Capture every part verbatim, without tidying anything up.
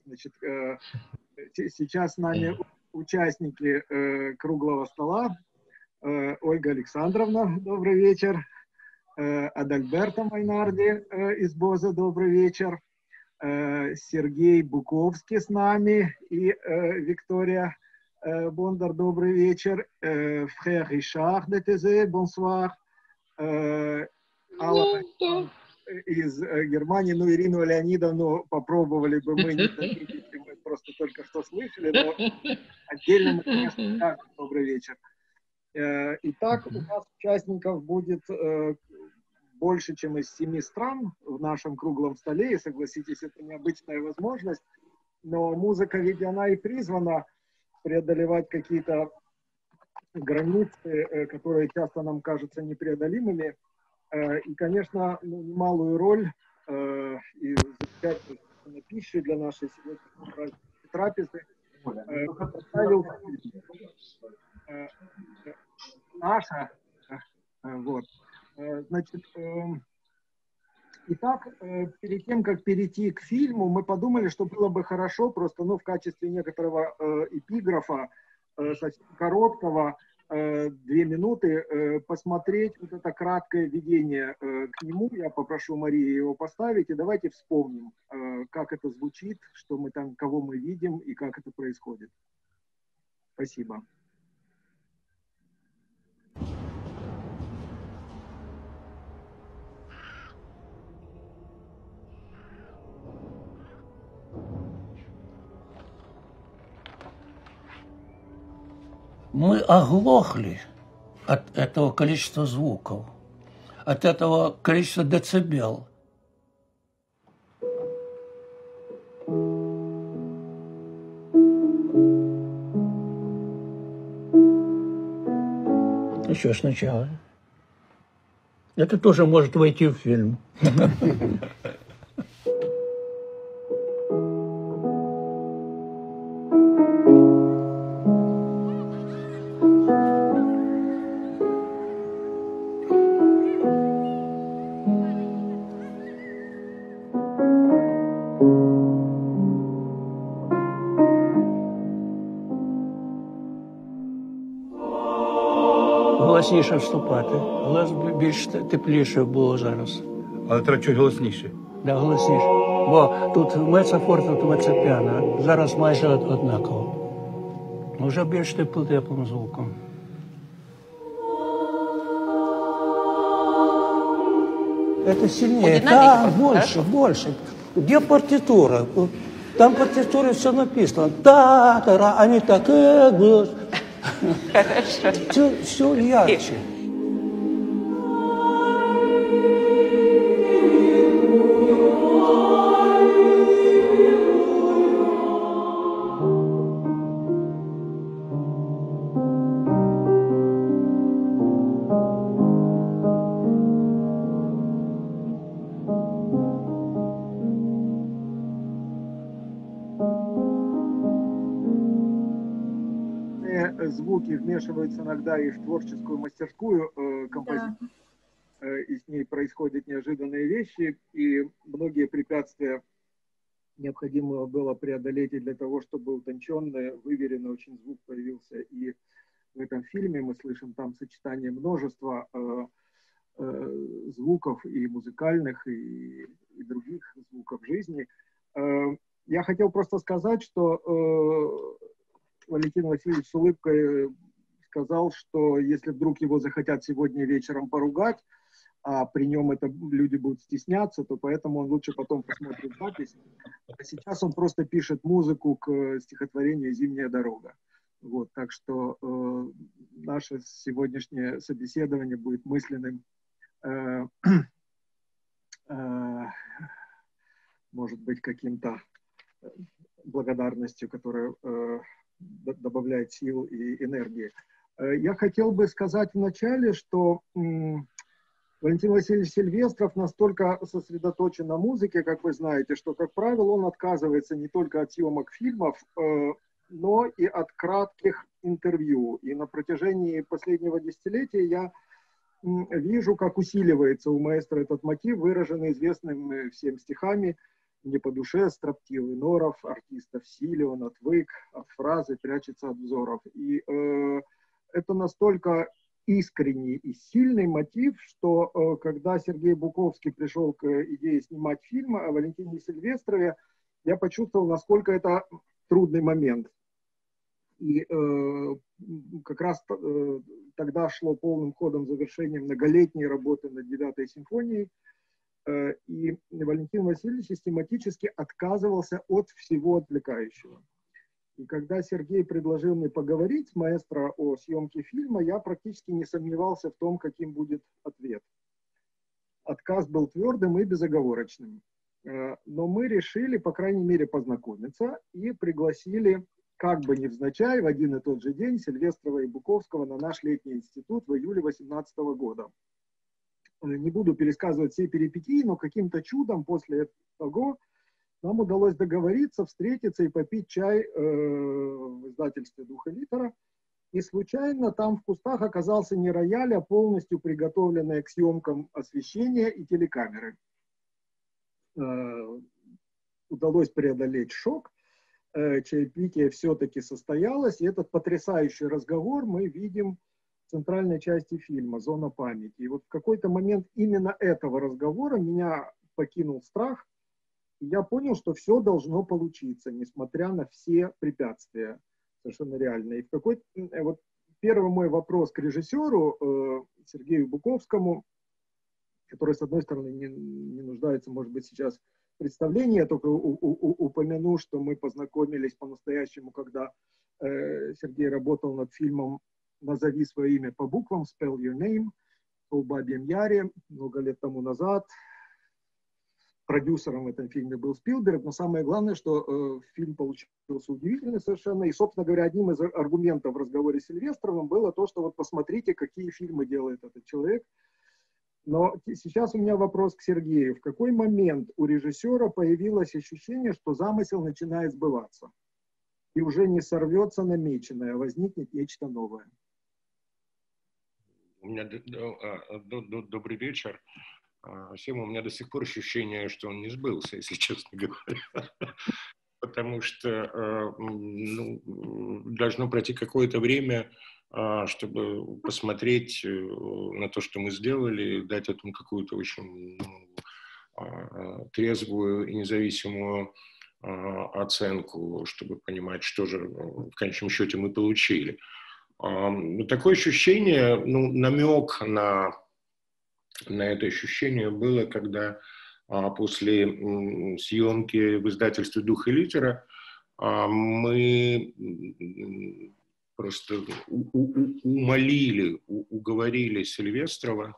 Значит, э, сейчас с нами участники э, круглого стола. Э, Ольга Александровна, добрый вечер. Э, Адальберто Майнарди э, из БОЗа, добрый вечер. Э, Сергей Буковский с нами и э, Виктория э, Бондар, добрый вечер. Э, Фрère Ришар де Тезе, бонсуар. Э, Алла из Германии, ну, Ирину Леонидовну попробовали бы мы не заметить, мы просто только что слышали, но отдельно мы, конечно, скажем добрый вечер. Итак, у нас участников будет больше, чем из семи стран в нашем круглом столе, и, согласитесь, это необычная возможность, но музыка, ведь она и призвана преодолевать какие-то границы, которые часто нам кажутся непреодолимыми. И, конечно, немалую роль э, и замечательной пищи для нашей сегодняшней трапезы э, поставил э, наша. Э, вот. Э, значит, э, итак, э, перед тем, как перейти к фильму, мы подумали, что было бы хорошо просто, ну, в качестве некоторого э, эпиграфа, э, совсем короткого, две минуты, посмотреть вот это краткое введение к нему. Я попрошу Марии его поставить, и давайте вспомним, как это звучит, что мы там, кого мы видим и как это происходит. Спасибо. Мы оглохли от этого количества звуков, от этого количества децибел. Еще сначала. Это тоже может войти в фильм. Голосніше вступати. Голос більш тепліше було зараз. Але треба чуть голосніше. Да, голосніше. Бо тут мецо-форте, тут мецо-піано. Зараз майже однаково. Вже більш теплим звуком. Это сильнее. Да, больше, больше. Где партитура? Там в партитуре все написано. Да, да, они так, э, Хорошо. Все, все ярче. Звуки вмешиваются иногда и в творческую мастерскую э, композиции, да. э, и с ней происходят неожиданные вещи, и многие препятствия необходимо было преодолеть и для того, чтобы утонченный, выверенный очень звук появился. И в этом фильме мы слышим там сочетание множества э, э, звуков и музыкальных, и, и других звуков жизни. Э, я хотел просто сказать, что э, Валентин Васильевич с улыбкой сказал, что если вдруг его захотят сегодня вечером поругать, а при нем это люди будут стесняться, то поэтому он лучше потом посмотрит запись. А сейчас он просто пишет музыку к стихотворению «Зимняя дорога». Вот, так что э, наше сегодняшнее собеседование будет мысленным, э, э, может быть, каким-то благодарностью, которая э, добавляет сил и энергии. Я хотел бы сказать вначале, что м, Валентин Васильевич Сильвестров настолько сосредоточен на музыке, как вы знаете, что, как правило, он отказывается не только от съемок фильмов, э, но и от кратких интервью. И на протяжении последнего десятилетия я м, вижу, как усиливается у маэстро этот мотив, выраженный известными всем стихами не по душе строптивый норов, артиста в силе, он отвык от фразы, прячется от взоров. И э, это настолько искренний и сильный мотив, что э, когда Сергей Буковский пришел к идее снимать фильм о Валентине Сильвестрове, я почувствовал, насколько это трудный момент. И э, как раз э, тогда шло полным ходом завершение многолетней работы над девятой симфонией, э, и Валентин Васильевич систематически отказывался от всего отвлекающего. И когда Сергей предложил мне поговорить с маэстро о съемке фильма, я практически не сомневался в том, каким будет ответ. Отказ был твердым и безоговорочным. Э, но мы решили, по крайней мере, познакомиться и пригласили, как бы невзначай, в один и тот же день Сильвестрова и Буковского на наш летний институт в июле две тысячи восемнадцатого года. Не буду пересказывать все перипетии, но каким-то чудом после того нам удалось договориться, встретиться и попить чай э, в издательстве «Дух и литера». И случайно там в кустах оказался не рояль, а полностью приготовленное к съемкам освещение и телекамеры. Э, удалось преодолеть шок. Чаепитие все-таки состоялось, и этот потрясающий разговор мы видим в центральной части фильма «Зона памяти». И вот в какой-то момент именно этого разговора меня покинул страх, и я понял, что все должно получиться, несмотря на все препятствия, совершенно реально. И в какой вот первый мой вопрос к режиссеру э, Сергею Буковскому, который, с одной стороны, не, не нуждается, может быть, сейчас представлении, я только у, у, у, упомяну, что мы познакомились по-настоящему, когда э, Сергей работал над фильмом «Назови свое имя по буквам», «Spell Your Name», в Бабьем Яре, много лет тому назад. Продюсером в этом фильме был Спилберг, но самое главное, что э, фильм получился удивительный совершенно, и, собственно говоря, одним из аргументов в разговоре с Сильвестровым было то, что вот посмотрите, какие фильмы делает этот человек. Но сейчас у меня вопрос к Сергею. В какой момент у режиссера появилось ощущение, что замысел начинает сбываться? И уже не сорвется намеченное, а возникнет нечто новое? У меня добрый вечер. Всем у меня до сих пор ощущение, что он не сбылся, если честно говоря. Потому что ну, должно пройти какое-то время, чтобы посмотреть на то, что мы сделали, дать этому какую-то очень ну, трезвую и независимую оценку, чтобы понимать, что же в конечном счете мы получили. Такое ощущение, ну, намек на, на это ощущение было, когда после съемки в издательстве «Дух и литера» мы просто умолили, уговорили Сильвестрова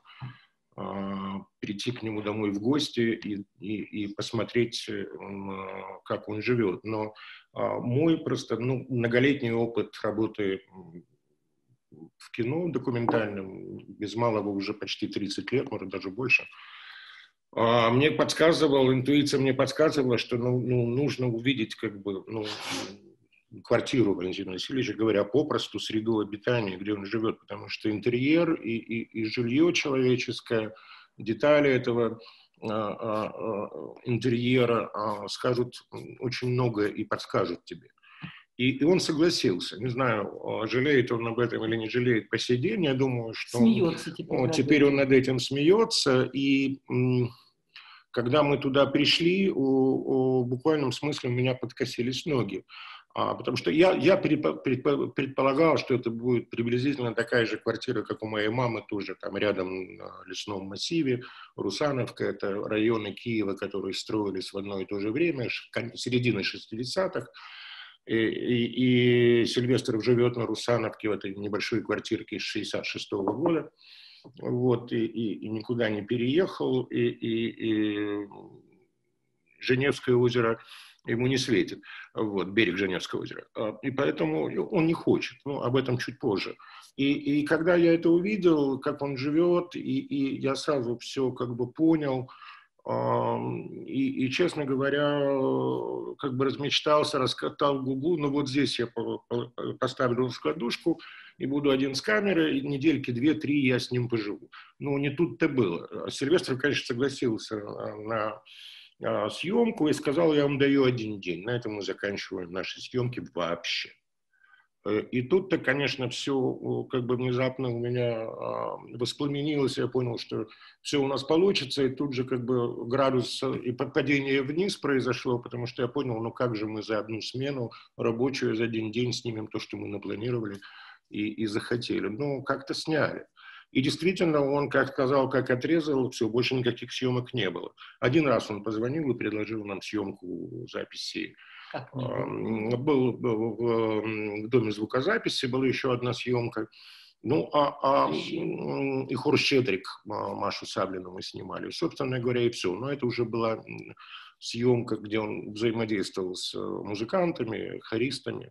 прийти к нему домой в гости и, и, и посмотреть, как он живет. Но мой просто ну, многолетний опыт работы в кино документальном, без малого уже почти тридцать лет, может даже больше, мне подсказывал, интуиция мне подсказывала, что ну, ну, нужно увидеть как бы, ну, квартиру Валентина Васильевича, говоря попросту, среду обитания, где он живет, потому что интерьер и, и, и жилье человеческое, детали этого а, а, интерьера а, скажут очень многое и подскажут тебе. И, и он согласился. Не знаю, жалеет он об этом или не жалеет по сей день. Я думаю, что смеется он, теперь, он, теперь он над этим смеется. И м, когда мы туда пришли, у, у, в буквальном смысле у меня подкосились ноги. А, потому что я, я предполагал, что это будет приблизительно такая же квартира, как у моей мамы, тоже там рядом на лесном массиве. Русановка — это районы Киева, которые строились в одно и то же время, середины шестидесятых. И, и, и Сильвестров живет на Русановке в этой небольшой квартирке из шестьдесят шестого года. Вот, и, и, и никуда не переехал. И, и, и Женевское озеро ему не светит, вот, берег Женевского озера. И поэтому он не хочет, ну, об этом чуть позже. И, и когда я это увидел, как он живет, и, и я сразу все как бы понял, и, и, честно говоря, как бы размечтался, раскатал губу, но вот здесь я поставлю раскладушку и буду один с камерой, и недельки две-три я с ним поживу. Но не тут-то было. Сильвестров, конечно, согласился на а, съемку и сказал, я вам даю один день. На этом мы заканчиваем наши съемки вообще. И тут-то, конечно, все как бы внезапно у меня воспламенилось, я понял, что все у нас получится, и тут же как бы градус и падение вниз произошло, потому что я понял, ну как же мы за одну смену рабочую, за один день снимем то, что мы напланировали и, и захотели. Ну, как-то сняли. И действительно, он как сказал, как отрезал, все, больше никаких съемок не было. Один раз он позвонил и предложил нам съемку записи. Был, был в доме звукозаписи, была еще одна съемка. Ну, а, а и хор «Щедрик» Машу Саблину мы снимали. Собственно говоря, и все. Но это уже была съемка, где он взаимодействовал с музыкантами, хористами.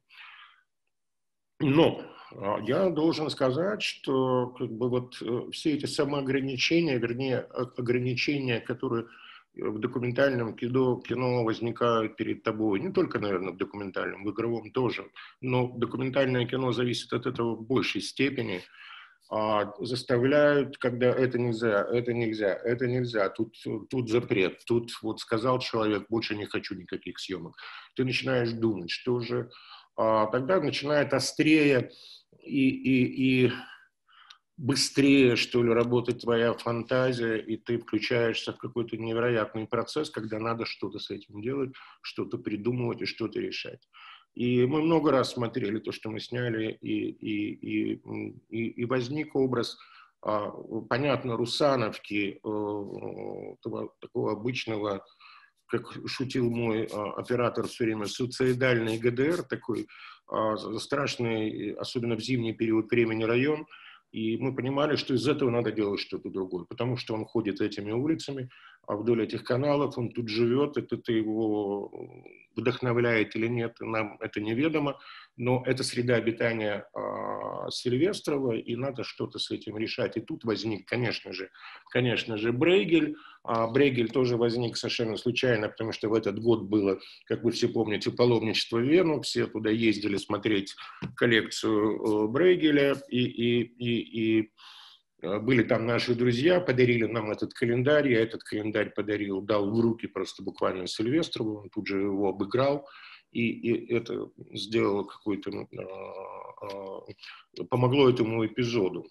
Но я должен сказать, что как бы вот все эти самоограничения, вернее, ограничения, которые в документальном кино, кино возникают перед тобой, не только, наверное, в документальном, в игровом тоже, но документальное кино зависит от этого в большей степени, а, заставляют, когда это нельзя, это нельзя, это нельзя, тут, тут запрет, тут вот сказал человек, больше не хочу никаких съемок. Ты начинаешь думать, что же, а, тогда начинает острее и, и, и быстрее, что ли, работать твоя фантазия, и ты включаешься в какой-то невероятный процесс, когда надо что-то с этим делать, что-то придумывать и что-то решать. И мы много раз смотрели то, что мы сняли, и, и, и, и, и возник образ, понятно, Русановки, того, такого обычного, как шутил мой оператор все время, суицидальный ГДР, такой страшный, особенно в зимний период времени, район. И мы понимали, что из этого надо делать что-то другое, потому что он ходит этими улицами, а вдоль этих каналов он тут живет, это его вдохновляет или нет, нам это неведомо, но это среда обитания а, Сильвестрова, и надо что-то с этим решать. И тут возник, конечно же, конечно же, Брейгель. А Брейгель тоже возник совершенно случайно, потому что в этот год было, как вы все помните, паломничество в Вену, все туда ездили смотреть коллекцию Брейгеля, и, и, и, и были там наши друзья, подарили нам этот календарь, я этот календарь подарил, дал в руки просто буквально Сильвестрову, он тут же его обыграл, и, и это сделало какой-то, а, а, помогло этому эпизоду.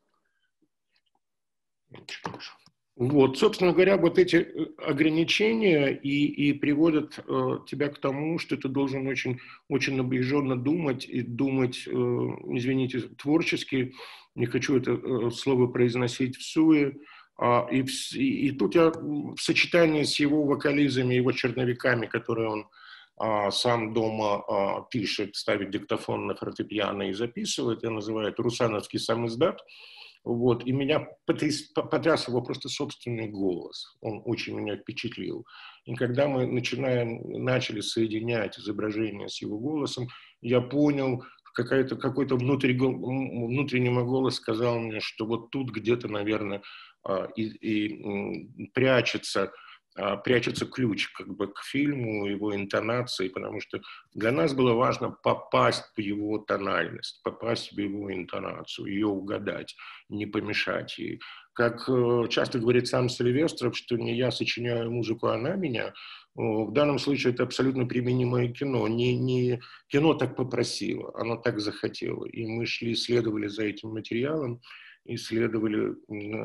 Вот, собственно говоря, вот эти ограничения и, и приводят э, тебя к тому, что ты должен очень, очень напряженно думать, и думать, э, извините, творчески, не хочу это э, слово произносить всуе, а, и, и, и тут я в сочетании с его вокализами, его черновиками, которые он а, сам дома а, пишет, ставит диктофон на фортепиано и записывает, я называю это «Русановский самиздат». Вот, и меня потряс, потряс его просто собственный голос. Он очень меня впечатлил. И когда мы начинаем, начали соединять изображение с его голосом, я понял, какая-то, какой-то внутренний мой голос сказал мне, что вот тут где-то, наверное, и, и прячется, прячется ключ как бы к фильму, его интонации, потому что для нас было важно попасть в его тональность, попасть в его интонацию, ее угадать, не помешать ей. Как часто говорит сам Сильвестров, что не я сочиняю музыку, а она меня, в данном случае это абсолютно применимое кино. Не, не кино так попросило, оно так захотело. И мы шли, следовали за этим материалом, исследовали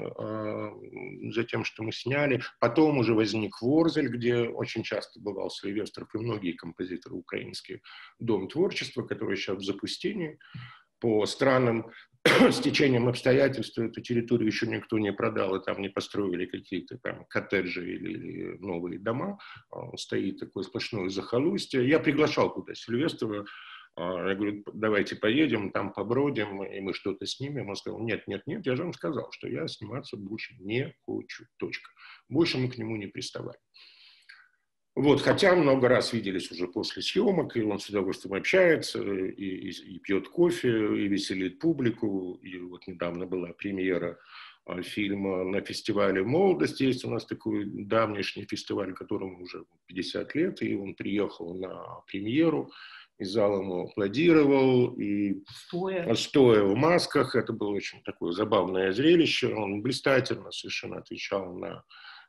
э, за тем, что мы сняли. Потом уже возник Ворзель, где очень часто бывал Сильвестров и многие композиторы украинские. Дом творчества, который сейчас в запустении. По странным стечениям обстоятельств эту территорию еще никто не продал, и там не построили какие-то там коттеджи или, или новые дома. Стоит такое сплошное захолустье. Я приглашал туда Сильвестрова. Я говорю, давайте поедем, там побродим, и мы что-то снимем. Он сказал, нет, нет, нет, я же вам сказал, что я сниматься больше не хочу, точка. Больше мы к нему не приставали. Вот, хотя много раз виделись уже после съемок, и он с удовольствием общается, и, и, и пьет кофе, и веселит публику. И вот недавно была премьера фильма на фестивале «Молодость». Есть у нас такой давнишний фестиваль, которому уже пятьдесят лет, и он приехал на премьеру. И зал ему аплодировал, и стоя. стоя в масках. Это было очень такое забавное зрелище. Он блистательно совершенно отвечал на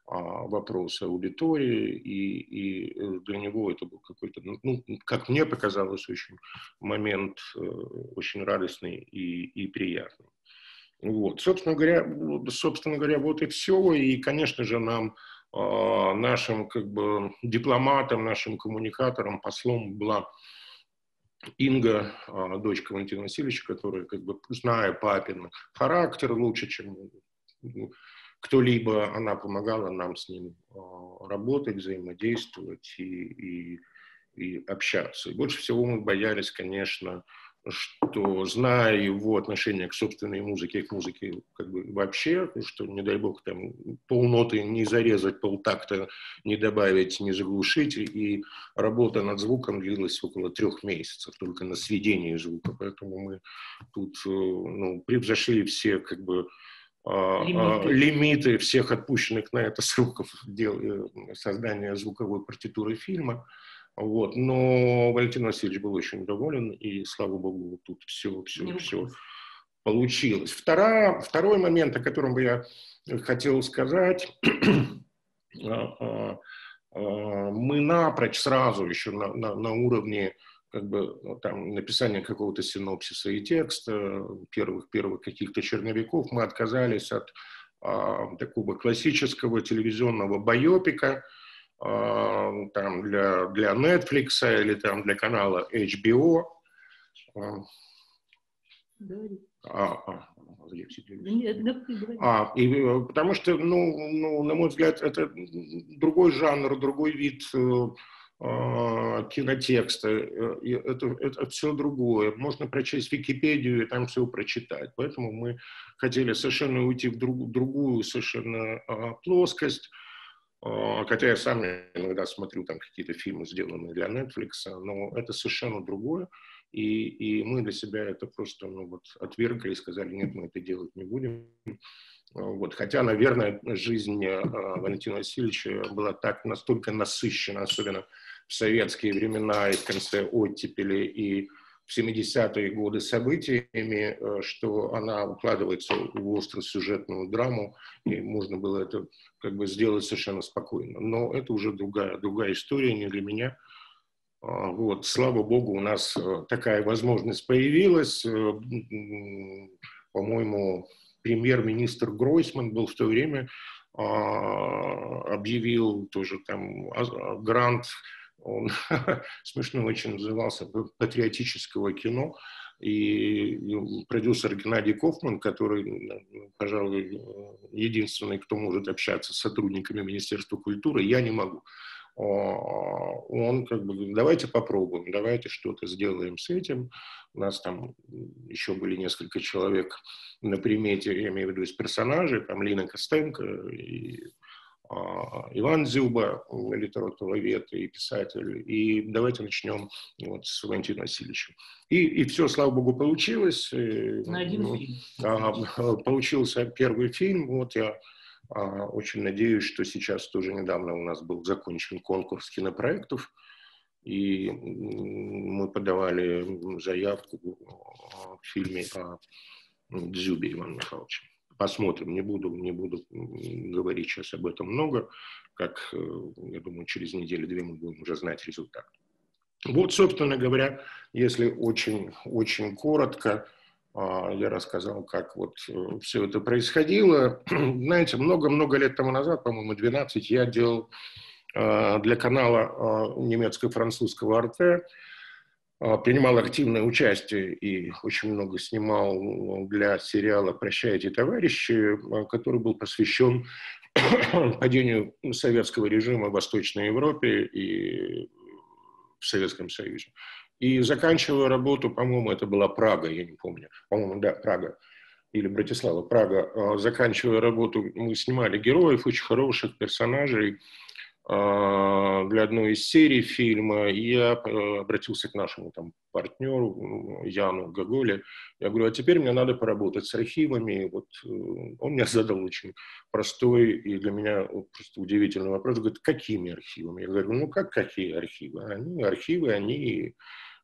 вопросы аудитории, и, и для него это был какой-то, ну, как мне показалось, очень момент очень радостный и, и приятный. Вот. Собственно говоря, собственно говоря, вот и все. И, конечно же, нам, нашим как бы дипломатам, нашим коммуникаторам, послом была Инга, дочка Валентина Васильевича, которая, как бы, зная папин характер лучше, чем кто-либо, она помогала нам с ним работать, взаимодействовать и, и, и общаться. И больше всего мы боялись, конечно, что, зная его отношение к собственной музыке, к музыке как бы вообще, что, не дай бог, там полноты не зарезать, полтакта не добавить, не заглушить, и работа над звуком длилась около трех месяцев, только на сведении звука, поэтому мы тут, ну, превзошли все, как бы, Лимиты. лимиты всех отпущенных на это сроков дел, создания звуковой партитуры фильма. Вот. Но Валентин Васильевич был очень доволен, и, слава богу, тут все, все, все получилось. Вторая, второй момент, о котором бы я хотел сказать, мы напрочь сразу еще на, на, на уровне, как бы, там, написания какого-то синопсиса и текста, первых, первых каких-то черновиков, мы отказались от а, такого классического телевизионного байопика, а, там, для, для Netflix или там, для канала эйч би о. А, а, а, и, потому что, ну, ну, на мой взгляд, это другой жанр, другой вид кинотекста, это, это все другое. Можно прочесть Википедию и там все прочитать. Поэтому мы хотели совершенно уйти в друг, другую совершенно а, плоскость. А, хотя я сам иногда смотрю там какие-то фильмы, сделанные для Netflix, но это совершенно другое. И, и мы для себя это просто, ну, вот, отвергли и сказали, нет, мы это делать не будем. Вот. Хотя, наверное, жизнь э, Валентина Васильевича была так настолько насыщена, особенно в советские времена и в конце оттепели, и в семидесятые годы событиями, э, что она укладывается в остросюжетную драму, и можно было это как бы сделать совершенно спокойно. Но это уже другая, другая история, не для меня. Вот. Слава богу, у нас такая возможность появилась. По-моему, премьер-министр Гройсман был в то время, объявил тоже там грант, он смешно очень назывался, патриотического кино. И продюсер Геннадий Кофман, который, пожалуй, единственный, кто может общаться с сотрудниками Министерства культуры, я не могу. Он как бы говорит, давайте попробуем, давайте что-то сделаем с этим. У нас там еще были несколько человек на примете, я имею в виду из персонажей, там Лина Костенко и а, Иван Дзюба, литературовед и писатель. И давайте начнем вот с Валентина Васильевича. И, и все, слава богу, получилось. На один ну, фильм. А, получился первый фильм. Вот я очень надеюсь, что сейчас тоже недавно у нас был закончен конкурс кинопроектов, и мы подавали заявку в фильме о Дзюбе Ивана Михайловича. Посмотрим, не буду, не буду говорить сейчас об этом много, как, я думаю, через неделю-две мы будем уже знать результат. Вот, собственно говоря, если очень, очень коротко, я рассказал, как вот все это происходило. Знаете, много-много лет тому назад, по-моему, двенадцать, я делал для канала немецко-французского Арте, принимал активное участие и очень много снимал для сериала «Прощайте, товарищи», который был посвящен падению советского режима в Восточной Европе и в Советском Союзе. И заканчивая работу, по-моему, это была Прага, я не помню, по-моему, да, Прага или Братислава, Прага. Заканчивая работу, мы снимали героев, очень хороших персонажей для одной из серий фильма. И я обратился к нашему там партнеру Яну Гоголе. Я говорю, а теперь мне надо поработать с архивами. Вот он мне задал очень простой и для меня просто удивительный вопрос. Говорит, какими архивами? Я говорю, ну как какие архивы? Они, архивы, они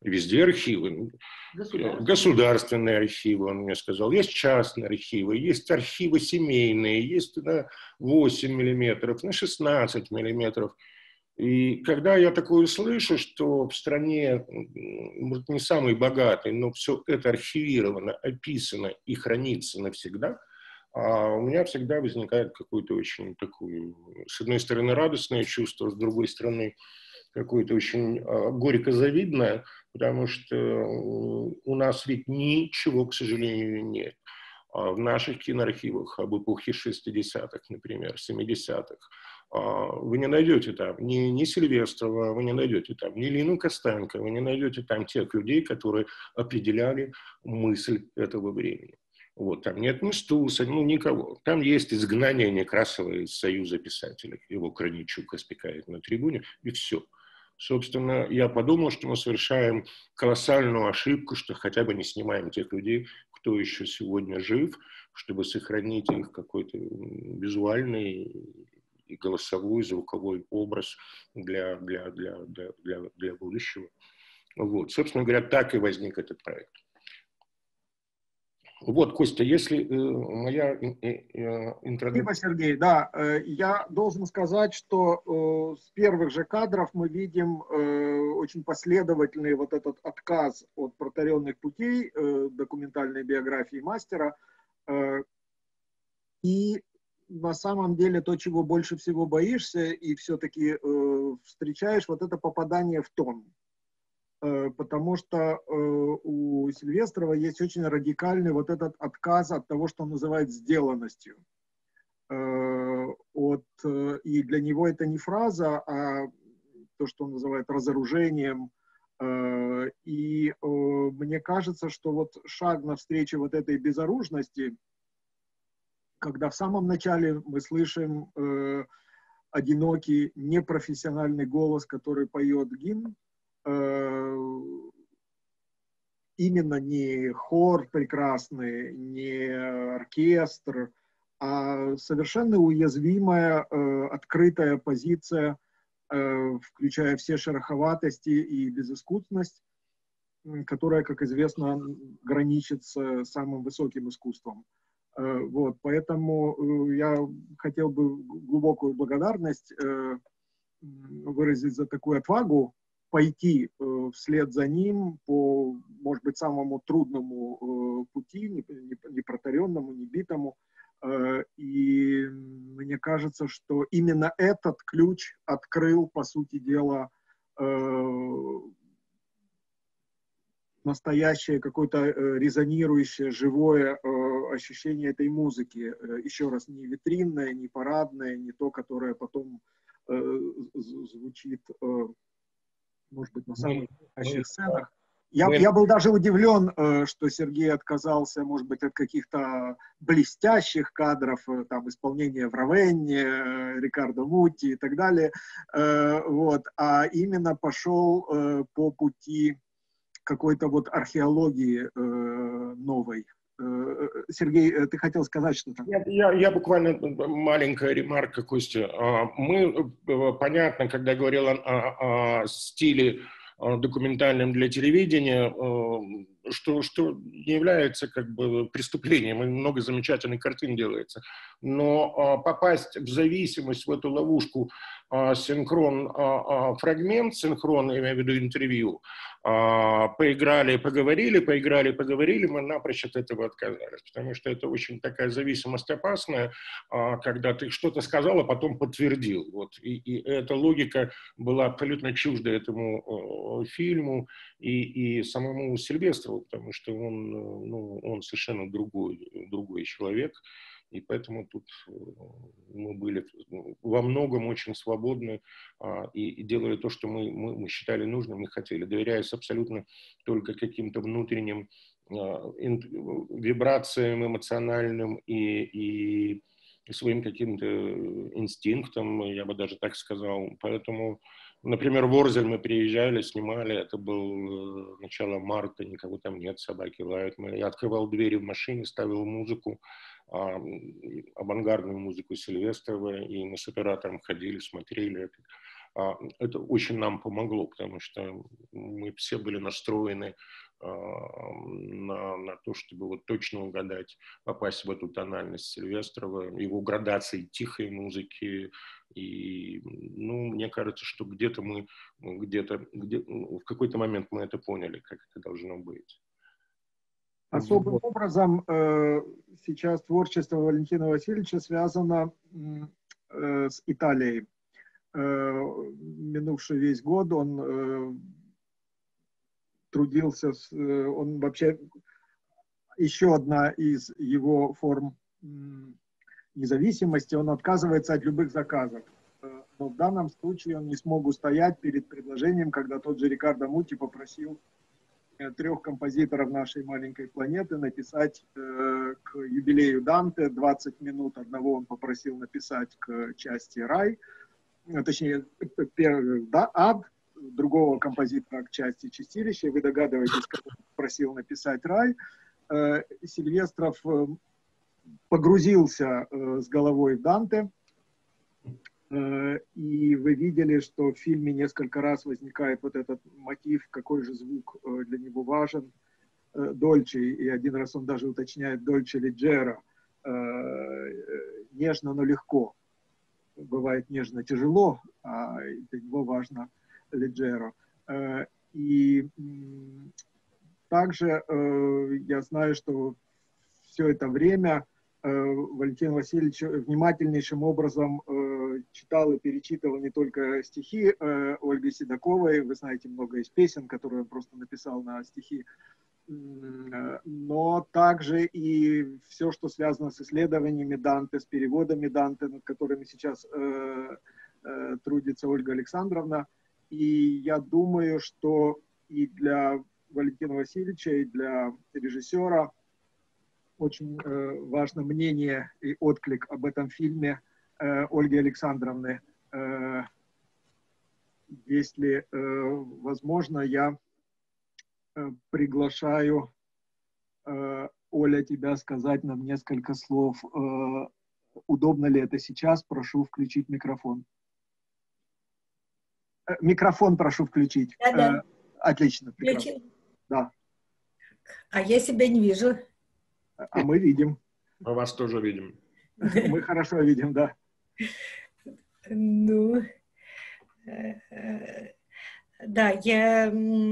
Везде архивы. Государственные. Государственные архивы, он мне сказал. Есть частные архивы, есть архивы семейные, есть на восемь миллиметров, на шестнадцать миллиметров. И когда я такое слышу, что в стране, может, не самой богатой, но все это архивировано, описано и хранится навсегда, у меня всегда возникает какое-то очень такое, с одной стороны, радостное чувство, с другой стороны, какое-то очень горько завидное, потому что у нас ведь ничего, к сожалению, нет. В наших киноархивах об эпохе шестидесятых, например, семидесятых, вы не найдете там ни, ни Сильвестрова, вы не найдете там ни Лину Костенко, вы не найдете там тех людей, которые определяли мысль этого времени. Вот, там нет ни Стуса, ну, никого. Там есть изгнание Некрасова из Союза писателей. Его Краничук распекает на трибуне, и все. Собственно, я подумал, что мы совершаем колоссальную ошибку, что хотя бы не снимаем тех людей, кто еще сегодня жив, чтобы сохранить их какой-то визуальный и голосовой, звуковой образ для, для, для, для, для, для будущего. Вот. Собственно говоря, так и возник этот проект. Вот, Костя, если э, моя э, э, интродукция... Спасибо, Сергей. Да, э, я должен сказать, что э, с первых же кадров мы видим э, очень последовательный вот этот отказ от протаренных путей э, документальной биографии мастера. Э, и на самом деле то, чего больше всего боишься и все-таки э, встречаешь, вот это попадание в тон. Потому что э, у Сильвестрова есть очень радикальный вот этот отказ от того, что он называет сделанностью. Э, от, э, и для него это не фраза, а то, что он называет разоружением. Э, и э, мне кажется, что вот шаг навстречу вот этой безоружности, когда в самом начале мы слышим э, одинокий, непрофессиональный голос, который поет гимн, именно не хор прекрасный, не оркестр, а совершенно уязвимая, открытая позиция, включая все шероховатости и безыскусность, которая, как известно, граничит с самым высоким искусством. Вот, поэтому я хотел бы глубокую благодарность выразить за такую отвагу, пойти э, вслед за ним по, может быть, самому трудному э, пути, не, не, не протаренному, не битому. Э, и мне кажется, что именно этот ключ открыл, по сути дела, э, настоящее какое-то э, резонирующее, живое э, ощущение этой музыки. Э, еще раз, не витринное, не парадное, не то, которое потом э, звучит... Э, может быть, на самых настоящих сценах. Я, я был даже удивлен, что Сергей отказался, может быть, от каких-то блестящих кадров, там, исполнения в Равенне, Рикардо Мутти и так далее, вот, а именно пошел по пути какой-то вот археологии новой. Сергей, ты хотел сказать что-то? Я, я, я буквально маленькая ремарка, Костя. Мы, понятно, когда говорил о, о, о стиле документальном для телевидения, что, что не является как бы преступлением, и много замечательных картин делается. Но попасть в зависимость, в эту ловушку синхрон-фрагмент, синхрон, я имею в виду интервью, поиграли, поговорили, поиграли, поговорили, мы напрочь от этого отказались, потому что это очень такая зависимость опасная, когда ты что-то сказал, а потом подтвердил. Вот. И, и эта логика была абсолютно чужда этому фильму и, и самому Сильвестрову, потому что он, ну, он совершенно другой, другой человек. И поэтому тут мы были во многом очень свободны а, и, и делали то, что мы, мы, мы считали нужным и хотели, доверяясь абсолютно только каким-то внутренним а, ин, вибрациям эмоциональным и, и своим каким-то инстинктам, я бы даже так сказал. Поэтому, например, в Орзель мы приезжали, снимали, это было начало марта, никого там нет, собаки лают. Я открывал двери в машине, ставил музыку, авангардную музыку Сильвестрова, и мы с оператором ходили, смотрели это. Это очень нам помогло, потому что мы все были настроены на, на то, чтобы вот точно угадать, попасть в эту тональность Сильвестрова, его градации тихой музыки. И, ну, мне кажется, что где-то мы, где-то, где, в какой-то момент мы это поняли, как это должно быть. Особым Вот. образом э, сейчас творчество Валентина Васильевича связано э, с Италией. Э, минувший весь год он э, трудился, с, э, он вообще, еще одна из его форм э, независимости, он отказывается от любых заказов. Э, но в данном случае он не смог устоять перед предложением, когда тот же Рикардо Мути попросил трех композиторов нашей маленькой планеты написать э, к юбилею Данте. двадцать минут одного он попросил написать к части «Рай», точнее, первый, да, «Ад», другого композитора к части «Чистилище». Вы догадываетесь, кого он попросил написать «Рай». Э, Сильвестров э, погрузился э, с головой в Данте. И вы видели, что в фильме несколько раз возникает вот этот мотив, какой же звук для него важен, дольче, и один раз он даже уточняет дольче леджеро, нежно, но легко. Бывает нежно тяжело, а для него важно леджеро. И также я знаю, что все это время Валентин Васильевич внимательнейшим образом э, читал и перечитывал не только стихи э, Ольги Седоковой, вы знаете много из песен, которые он просто написал на стихи, э, но также и все, что связано с исследованиями Данте, с переводами Данте, над которыми сейчас э, э, трудится Ольга Александровна. И я думаю, что и для Валентина Васильевича, и для режиссера очень э, важно мнение и отклик об этом фильме э, Ольги Александровны. Э, если э, возможно, я э, приглашаю, э, Оля, тебя сказать нам несколько слов. Э, удобно ли это сейчас? Прошу включить микрофон. Э, микрофон прошу включить. Да, да. Э, отлично. Включил. Да. А я себя не вижу. А мы видим. Мы вас тоже видим. Мы хорошо видим, да. Ну, да, я,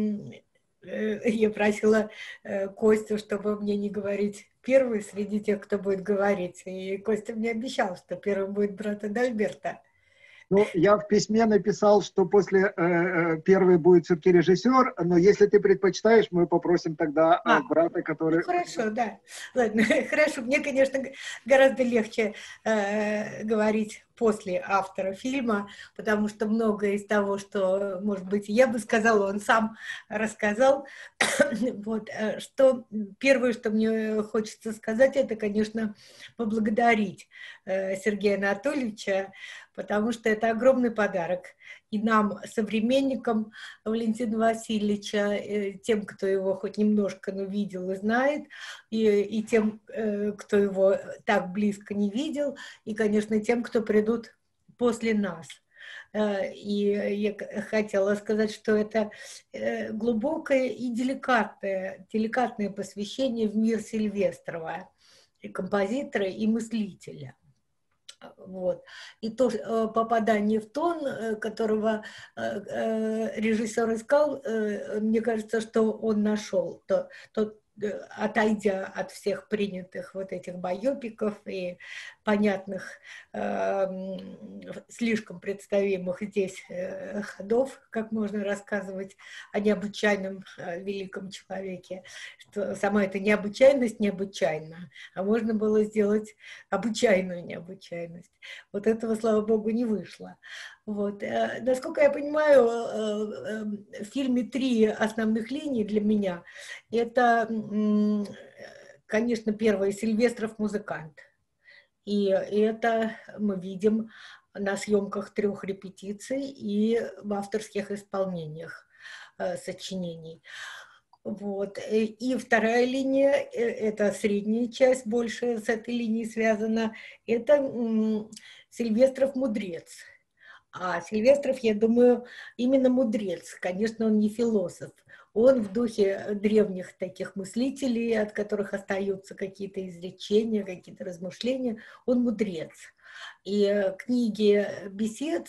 я просила Костю, чтобы мне не говорить первый среди тех, кто будет говорить. И Костя мне обещал, что первым будет брат Адальберто. Ну, я в письме написал, что после э, первый будет все-таки режиссер, но если ты предпочитаешь, мы попросим тогда а, брата, который... Ну, хорошо, да. Ладно, хорошо. Мне, конечно, гораздо легче э, говорить после автора фильма, потому что многое из того, что, может быть, я бы сказала, он сам рассказал. Вот, что первое, что мне хочется сказать, это, конечно, поблагодарить э, Сергея Анатольевича, потому что это огромный подарок и нам, современникам Валентина Васильевича, тем, кто его хоть немножко, но видел и знает, и, и тем, кто его так близко не видел, и, конечно, тем, кто придут после нас. И я хотела сказать, что это глубокое и деликатное, деликатное посвящение в мир Сильвестрова, и композитора, и мыслителя. Вот. И то попадание в тон, которого режиссер искал, мне кажется, что он нашел. То, то, отойдя от всех принятых вот этих байопиков и понятных, э, слишком представимых здесь э, ходов, как можно рассказывать о необычайном э, великом человеке, что сама эта необычайность необычайна, а можно было сделать обычайную необычайность. Вот этого, слава богу, не вышло. Вот. Насколько я понимаю, в фильме три основных линии для меня. Это, конечно, первое, Сильвестров музыкант. И это мы видим на съемках трех репетиций и в авторских исполнениях сочинений. Вот. И вторая линия, это средняя часть, больше с этой линией связана, это Сильвестров мудрец. А Сильвестров, я думаю, именно мудрец. Конечно, он не философ. Он в духе древних таких мыслителей, от которых остаются какие-то изречения, какие-то размышления. Он мудрец. И книги бесед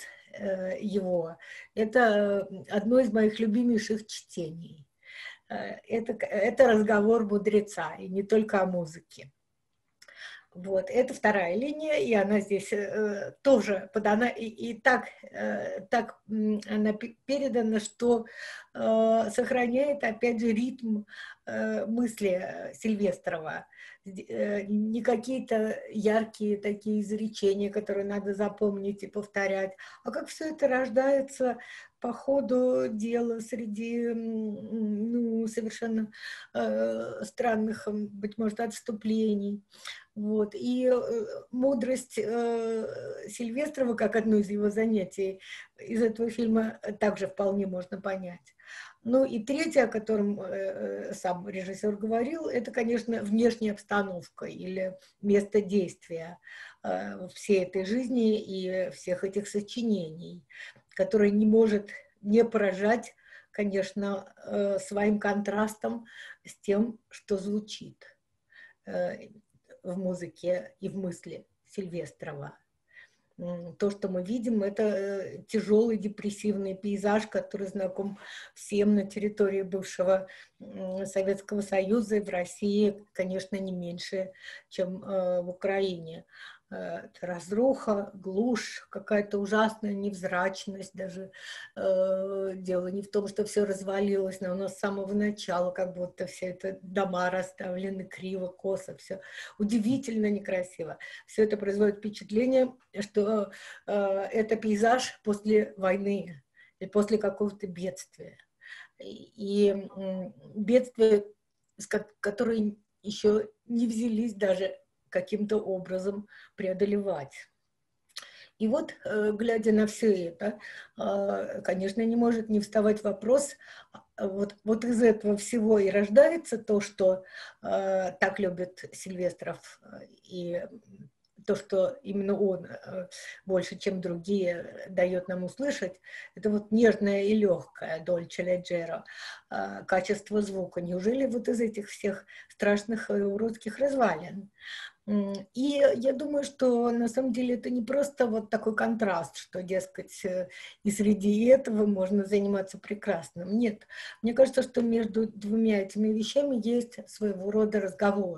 его – это одно из моих любимейших чтений. Это, это разговор мудреца, и не только о музыке. Вот, это вторая линия, и она здесь э, тоже подана, и, и так, э, так э, она передана, что э, сохраняет, опять же, ритм э, мысли Сильвестрова. Э, не какие-то яркие такие изречения, которые надо запомнить и повторять, а как все это рождается по ходу дела среди ну, совершенно э, странных, быть может, отступлений. Вот. И э, мудрость э, Сильвестрова, как одно из его занятий, из этого фильма также вполне можно понять. Ну и третье, о котором э, сам режиссер говорил, это, конечно, внешняя обстановка или место действия э, всей этой жизни и всех этих сочинений, которые не может не поражать, конечно, э, своим контрастом с тем, что звучит э, в музыке и в мысли Сильвестрова. То, что мы видим, это тяжелый депрессивный пейзаж, который знаком всем на территории бывшего Советского Союза и в России, конечно, не меньше, чем в Украине. Разруха, глушь, какая-то ужасная невзрачность, даже э, дело не в том, что все развалилось, но у нас с самого начала как будто все это дома расставлены криво, косо, все удивительно некрасиво. Все это производит впечатление, что э, это пейзаж после войны или после какого-то бедствия. И, и бедствия, которые еще не взялись даже каким-то образом преодолевать. И вот, глядя на все это, конечно, не может не вставать вопрос, вот, вот из этого всего и рождается то, что так любит Сильвестров, и то, что именно он больше, чем другие, дает нам услышать, это вот нежное и легкое, дольче леджеро, качество звука. Неужели вот из этих всех страшных и уродских развалин? И я думаю, что на самом деле это не просто вот такой контраст, что, дескать, и среди этого можно заниматься прекрасным. Нет, мне кажется, что между двумя этими вещами есть своего рода разговор,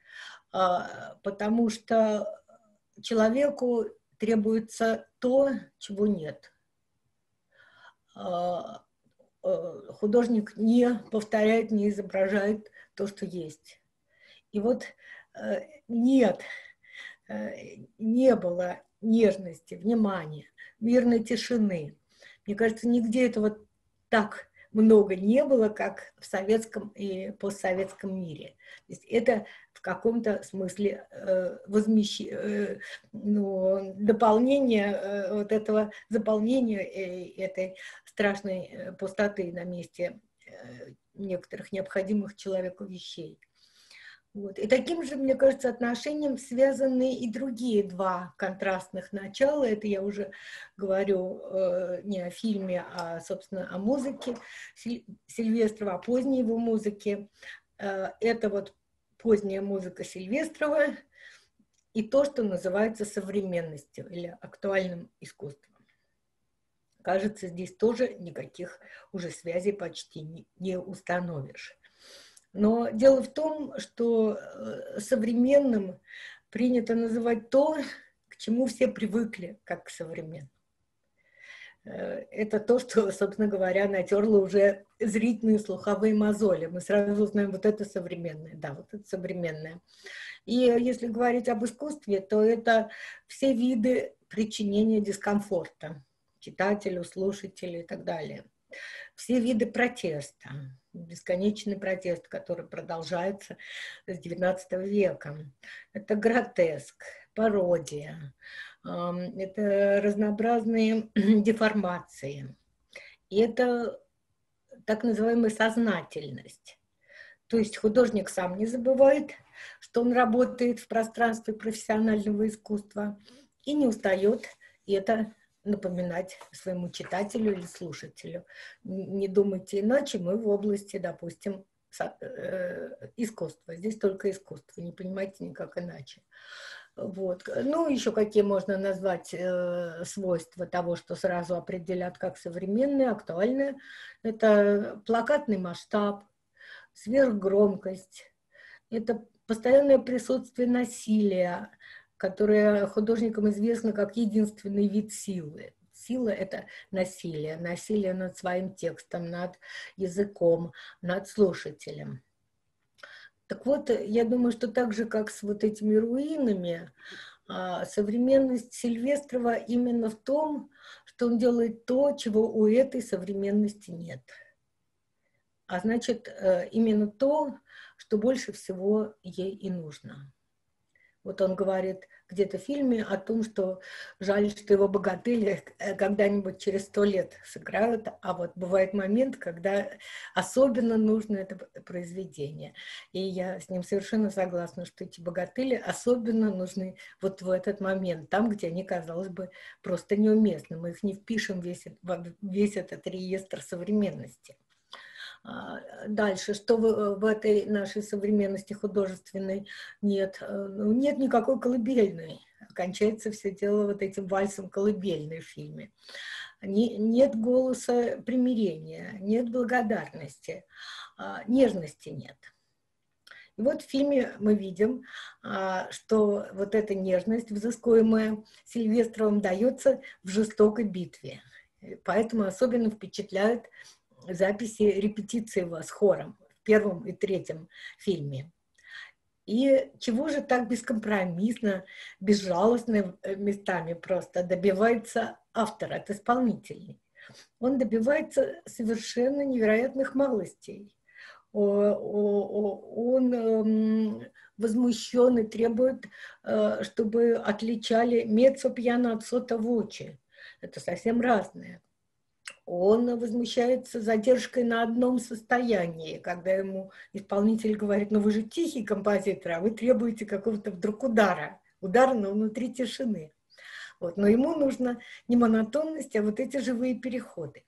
потому что человеку требуется то, чего нет. Художник не повторяет, не изображает то, что есть. И вот нет, не было нежности, внимания, мирной тишины. Мне кажется, нигде этого так много не было, как в советском и постсоветском мире. То есть это в каком-то смысле э, возмещ... э, ну, дополнение э, вот этого заполнения э, этой страшной пустоты на месте э, некоторых необходимых человеку вещей. Вот. И таким же, мне кажется, отношением связаны и другие два контрастных начала. Это я уже говорю э, не о фильме, а, собственно, о музыке Сильвестрова, о поздней его музыке. Э, это вот поздняя музыка Сильвестрова и то, что называется современностью или актуальным искусством. Кажется, здесь тоже никаких уже связей почти не, не установишь. Но дело в том, что современным принято называть то, к чему все привыкли, как к современному. Это то, что, собственно говоря, натерло уже зрительные слуховые мозоли. Мы сразу знаем, вот это современное, да, вот это современное. И если говорить об искусстве, то это все виды причинения дискомфорта читателю, слушателю и так далее. Все виды протеста, бесконечный протест, который продолжается с девятнадцатого века. Это гротеск, пародия, это разнообразные деформации. И это так называемая сознательность. То есть художник сам не забывает, что он работает в пространстве профессионального искусства и не устает это напоминать своему читателю или слушателю. Не думайте иначе, мы в области, допустим, искусства. Здесь только искусство, не понимаете никак иначе. Вот. Ну, еще какие можно назвать э, свойства того, что сразу определят как современные, актуальные. Это плакатный масштаб, сверхгромкость, это постоянное присутствие насилия, которое художникам известно как единственный вид силы. Сила – это насилие, насилие над своим текстом, над языком, над слушателем. Так вот, я думаю, что так же, как с вот этими руинами, современность Сильвестрова именно в том, что он делает то, чего у этой современности нет. А значит, именно то, что больше всего ей и нужно. Вот он говорит где-то в фильме о том, что жаль, что его богатыри когда-нибудь через сто лет сыграют, а вот бывает момент, когда особенно нужно это произведение. И я с ним совершенно согласна, что эти богатыри особенно нужны вот в этот момент, там, где они, казалось бы, просто неуместны. Мы их не впишем весь, весь этот реестр современности. Дальше, что в, в этой нашей современности художественной нет? Ну, нет никакой колыбельной. Кончается все дело вот этим вальсом колыбельной в фильме. Не, нет голоса примирения, нет благодарности, нежности нет. И вот в фильме мы видим, что вот эта нежность, взыскуемая Сильвестровым, дается в жестокой битве. Поэтому особенно впечатляют записи репетиции его с хором в первом и третьем фильме. И чего же так бескомпромиссно, безжалостно местами просто добивается автор от исполнителей? Он добивается совершенно невероятных малостей. Он возмущен и требует, чтобы отличали меццо пьяно от сотто воче. Это совсем разное. Он возмущается задержкой на одном состоянии, когда ему исполнитель говорит: ну вы же тихий композитор, а вы требуете какого-то вдруг удара, удара, но внутри тишины. Вот. Но ему нужна не монотонность, а вот эти живые переходы.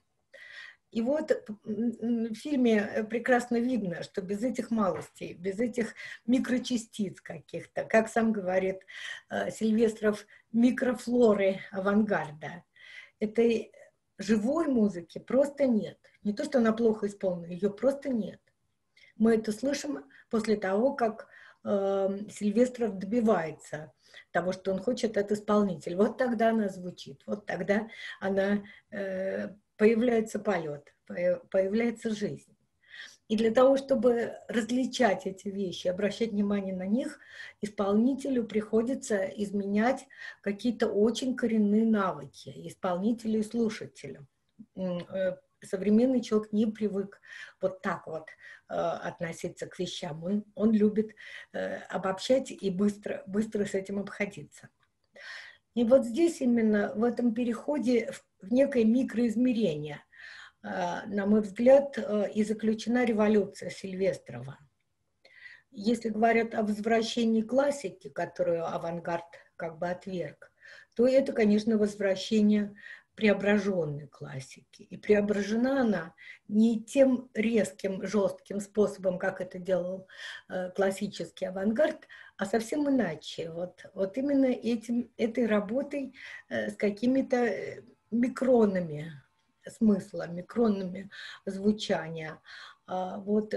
И вот в фильме прекрасно видно, что без этих малостей, без этих микрочастиц каких-то, как сам говорит Сильвестров, микрофлоры авангарда, этой живой музыки просто нет. Не то, что она плохо исполнена, ее просто нет. Мы это слышим после того, как э, Сильвестров добивается того, что он хочет от исполнителя. Вот тогда она звучит, вот тогда она, э, появляется полет, появляется жизнь. И для того, чтобы различать эти вещи, обращать внимание на них, исполнителю приходится изменять какие-то очень коренные навыки, исполнителю и слушателю. Современный человек не привык вот так вот э, относиться к вещам. Он, он любит э, обобщать и быстро, быстро с этим обходиться. И вот здесь именно в этом переходе в некое микроизмерение, на мой взгляд, и заключена революция Сильвестрова. Если говорят о возвращении классики, которую авангард как бы отверг, то это, конечно, возвращение преображенной классики. И преображена она не тем резким, жестким способом, как это делал классический авангард, а совсем иначе. Вот, вот именно этим, этой работой с какими-то микронами смысла, микронами звучания. Вот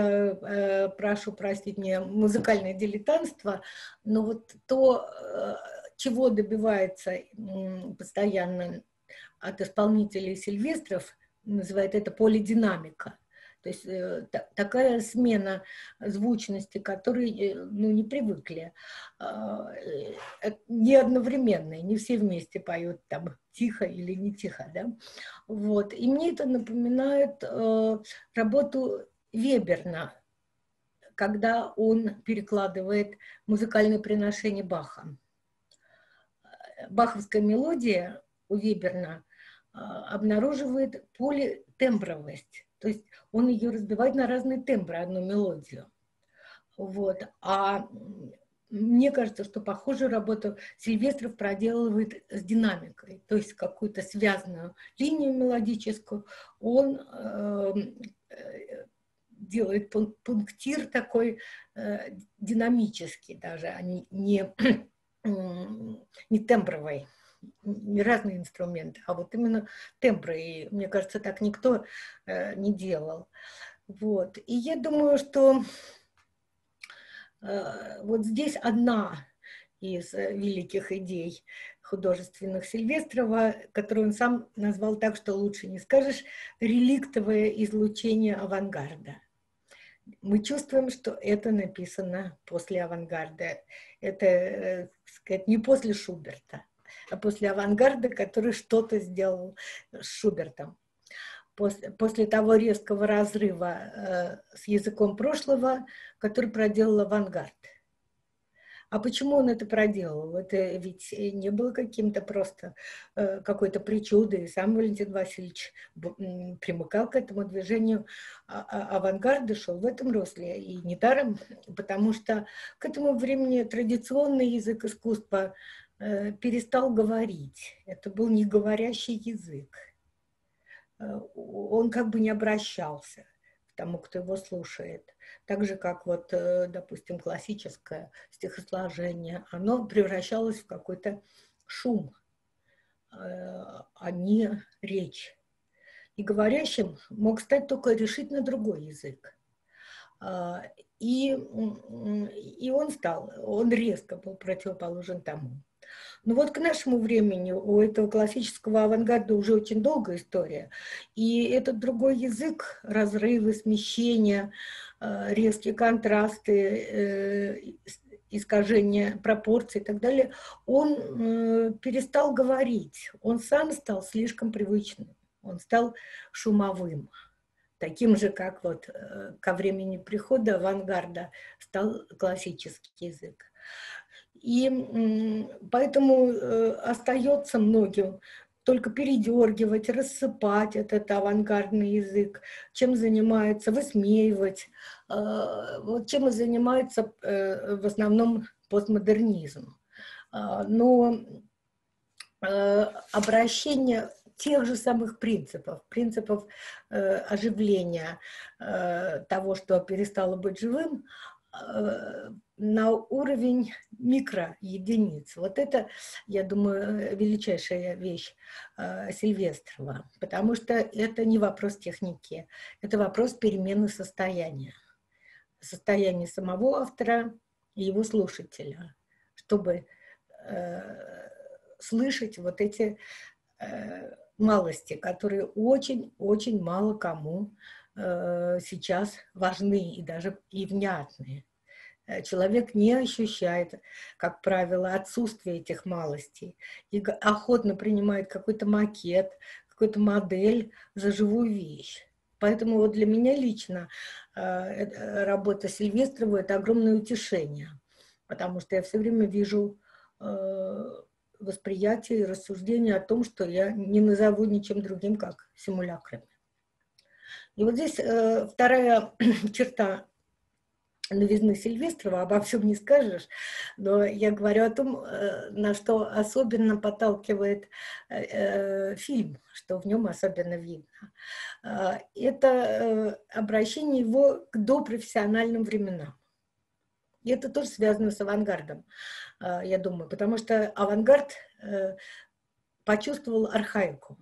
я прошу простить мне музыкальное дилетантство, но вот то, чего добивается постоянно от исполнителей Сильвестров, называет это полидинамика. То есть э, та, такая смена звучности, которой ну, не привыкли, э, не одновременные, не все вместе поют там тихо или не тихо, да? Вот. И мне это напоминает э, работу Веберна, когда он перекладывает музыкальные приношения Баха. Баховская мелодия у Веберна э, обнаруживает политембровость. То есть он ее разбивает на разные тембры, одну мелодию. Вот. А мне кажется, что похожую работу Сильвестров проделывает с динамикой, то есть какую-то связанную линию мелодическую. Он э, делает пунктир такой э, динамический даже, а не, не, не тембровый, не разные инструменты, а вот именно тембры. И мне кажется, так никто э, не делал. Вот. И я думаю, что э, вот здесь одна из великих идей художественных Сильвестрова, которую он сам назвал так, что лучше не скажешь, реликтовое излучение авангарда. Мы чувствуем, что это написано после авангарда. Это, э, сказать, не после Шуберта, а после авангарда, который что-то сделал с Шубертом. После, после того резкого разрыва э, с языком прошлого, который проделал авангард. А почему он это проделал? Это ведь не было каким-то просто э, какой-то причудой. Сам Валентин Васильевич примыкал к этому движению а, а, авангарда, шел в этом русле. И недаром, потому что к этому времени традиционный язык искусства э, перестал говорить. Это был не говорящий язык. Э, он как бы не обращался к тому, кто его слушает. Так же, как вот, допустим, классическое стихосложение, оно превращалось в какой-то шум, а не речь. И говорящим мог стать только решительно другой язык. И, и он стал, он резко был противоположен тому. Но вот к нашему времени у этого классического авангарда уже очень долгая история. И этот другой язык, разрывы, смещения, резкие контрасты, искажения пропорций и так далее, он перестал говорить. Он сам стал слишком привычным. Он стал шумовым. Таким же, как вот ко времени прихода авангарда стал классический язык. И поэтому остается многим только передергивать, рассыпать этот авангардный язык, чем занимается, высмеивать, вот чем и занимается в основном постмодернизм. Но обращение тех же самых принципов, принципов оживления того, что перестало быть живым, на уровень микроединиц. Вот это, я думаю, величайшая вещь э, Сильвестрова, потому что это не вопрос техники, это вопрос перемены состояния. Состояния самого автора и его слушателя, чтобы э, слышать вот эти э, малости, которые очень-очень мало кому э, сейчас важны и даже и внятные. Человек не ощущает, как правило, отсутствие этих малостей и охотно принимает какой-то макет, какую-то модель за живую вещь. Поэтому вот для меня лично э, работа Сильвестрова – это огромное утешение, потому что я все время вижу э, восприятие и рассуждение о том, что я не назову ничем другим, как симулякрами. И вот здесь э, вторая черта новизны Сильвестрова, обо всем не скажешь, но я говорю о том, на что особенно подталкивает э, фильм, что в нем особенно видно. Это обращение его к допрофессиональным временам. И это тоже связано с авангардом, я думаю, потому что авангард почувствовал архаику,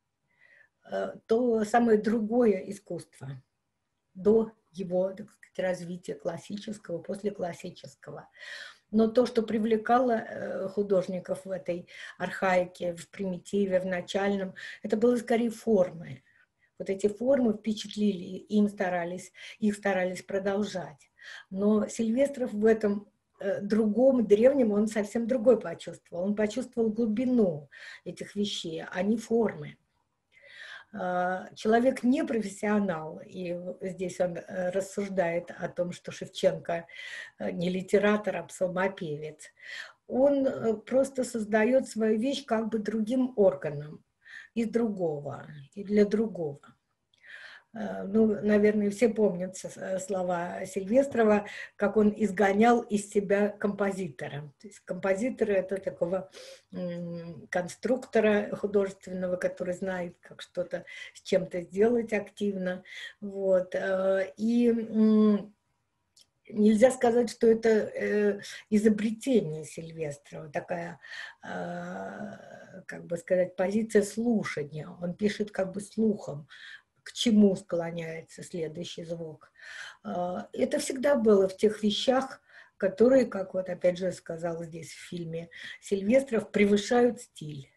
то самое другое искусство до его, так сказать, развития классического, послеклассического. Но то, что привлекало художников в этой архаике, в примитиве, в начальном, это было скорее формы. Вот эти формы впечатлили, им старались, их старались продолжать. Но Сильвестров в этом другом, древнем, он совсем другой почувствовал. Он почувствовал глубину этих вещей, а не формы. Человек не профессионал, и здесь он рассуждает о том, что Шевченко не литератор, а псалмопевец. Он просто создает свою вещь как бы другим органом, из другого, и для другого. Ну, наверное, все помнят слова Сильвестрова, как он изгонял из себя композитора. То есть композитор — это такого конструктора художественного, который знает, как что-то с чем-то сделать активно. Вот. И нельзя сказать, что это изобретение Сильвестрова, такая, как бы сказать, позиция слушания. Он пишет как бы слухом, к чему склоняется следующий звук. Это всегда было в тех вещах, которые, как вот опять же сказал здесь в фильме Сильвестров, превышают стиль.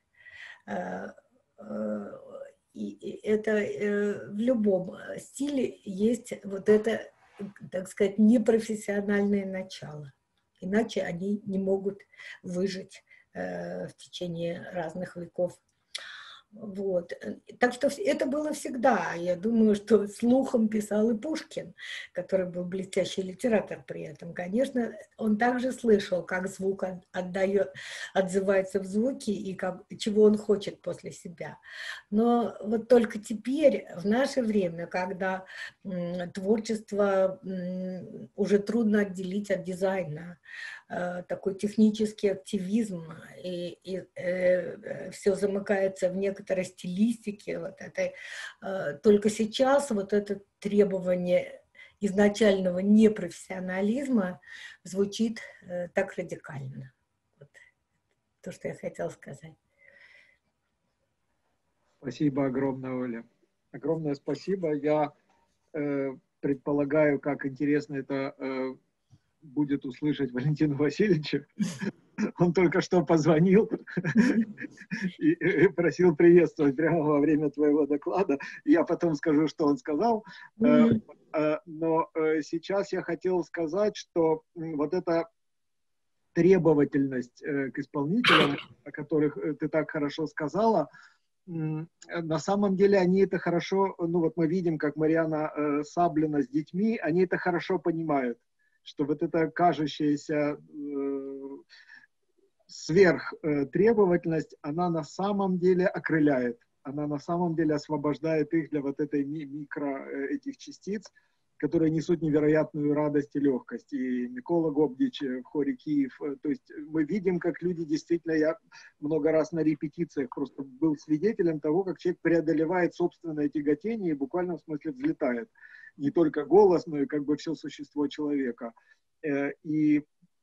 И это в любом стиле есть вот это, так сказать, непрофессиональное начало. Иначе они не могут выжить в течение разных веков. Вот. Так что это было всегда. Я думаю, что слухом писал и Пушкин, который был блестящий литератор при этом. Конечно, он также слышал, как звук отдает, отзывается в звуке и как, чего он хочет после себя. Но вот только теперь, в наше время, когда м, творчество м, уже трудно отделить от дизайна, э, такой технический активизм, и, и э, все замыкается в некоторые стилистики, вот этой, э, только сейчас вот это требование изначального непрофессионализма звучит э, так радикально. Вот то, что я хотела сказать. Спасибо огромное, Оля. Огромное спасибо. Я э, предполагаю, как интересно это э, будет услышать Валентину Васильевичу. Он только что позвонил и просил приветствовать прямо во время твоего доклада. Я потом скажу, что он сказал. Но сейчас я хотел сказать, что вот эта требовательность к исполнителям, о которых ты так хорошо сказала, на самом деле они это хорошо, ну вот мы видим, как Марьяна Саблина с детьми, они это хорошо понимают, что вот эта кажущаяся сверхтребовательность, она на самом деле окрыляет, она на самом деле освобождает их для вот этой микро этих частиц, которые несут невероятную радость и легкость. И Микола Гобдич в хоре Киев, то есть мы видим, как люди действительно, я много раз на репетициях просто был свидетелем того, как человек преодолевает собственное тяготение и буквально в смысле взлетает. Не только голос, но и как бы все существо человека. И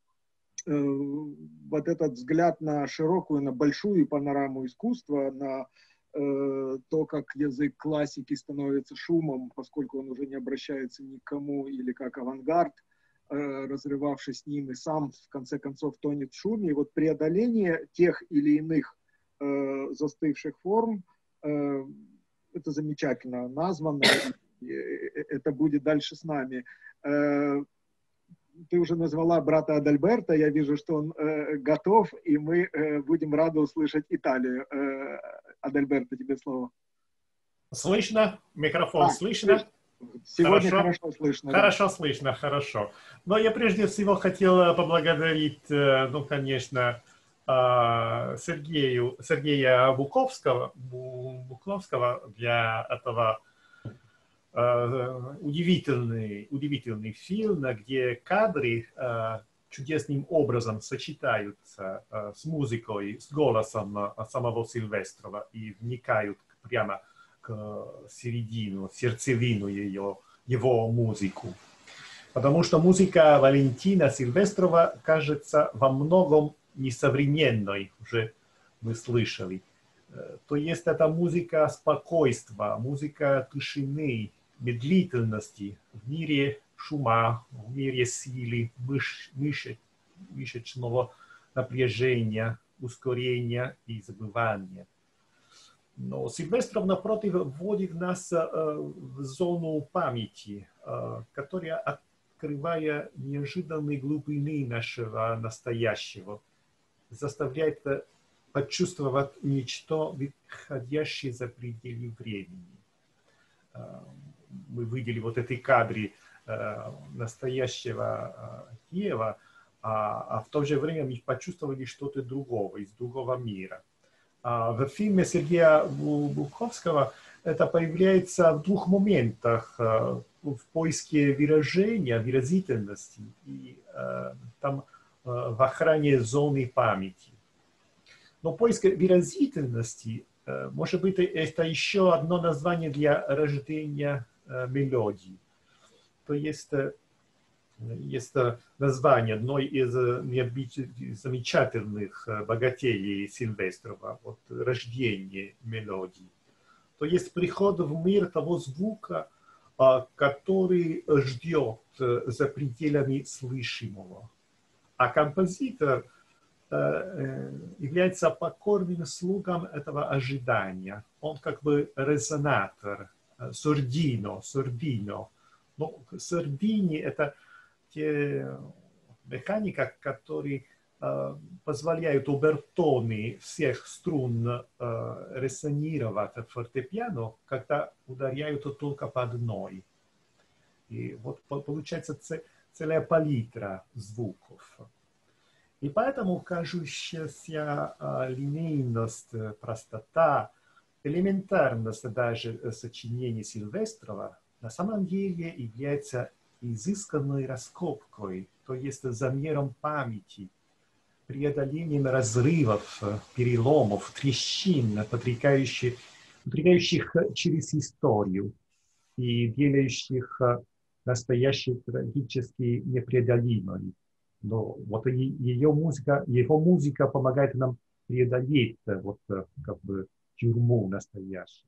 вот этот взгляд на широкую, на большую панораму искусства, на э, то, как язык классики становится шумом, поскольку он уже не обращается ни к кому, или как авангард, э, разрывавшись с ним, и сам в конце концов тонет в шуме. И вот преодоление тех или иных э, застывших форм, э, это замечательно названо, и это будет дальше с нами. Э, Ты уже назвала брата Адальберта, я вижу, что он э, готов, и мы э, будем рады услышать Италию. Э, Адальберто, тебе слово. Слышно? Микрофон а, слышно? Сегодня хорошо, хорошо слышно. Хорошо Да. слышно, хорошо. Но я прежде всего хотел поблагодарить, ну, конечно, Сергею, Сергея Буковского, Буковского для этого удивительный, удивительный фильм, где кадры чудесным образом сочетаются с музыкой, с голосом самого Сильвестрова и вникают прямо к середину, сердцевину ее, его музыку. Потому что музыка Валентина Сильвестрова кажется во многом несовременной, уже мы слышали. То есть это музыка спокойствия, музыка тишины, медлительности в мире шума, в мире силы, мыш, мышец, мышечного напряжения, ускорения и забывания. Но Сильвестров, напротив, вводит нас э, в зону памяти, э, которая, открывая неожиданные глубины нашего настоящего, заставляет почувствовать нечто, выходящее за пределы времени. Э, мы видели вот эти кадры э, настоящего э, Киева, а, а в то же время мы почувствовали что-то другого, из другого мира. А в фильме Сергея Буковского это появляется в двух моментах. В поиске выражения, выразительности и там в охране зоны памяти. Но поиск выразительности, может быть, это еще одно название для рождения мелодии. То есть, есть название одной из замечательных богателей Сильвестрова, вот, рождение мелодии. То есть приход в мир того звука, который ждет за пределами слышимого. А композитор является покорным слугом этого ожидания. Он как бы резонатор, сордино, сордино. Но сордини — это те механика, которые позволяют обертоны всех струн резонировать от фортепиано, когда ударяют только по одной. И вот получается целая палитра звуков. И поэтому кажущаяся линейность, простота, элементарность даже сочинений Сильвестрова на самом деле является изысканной раскопкой, то есть замером памяти, преодолением разрывов, переломов, трещин, проникающих, проникающих через историю и делающих настоящее трагически непреодолимой. Но вот ее музыка, его музыка помогает нам преодолеть вот, как бы, тюрьму настоящую.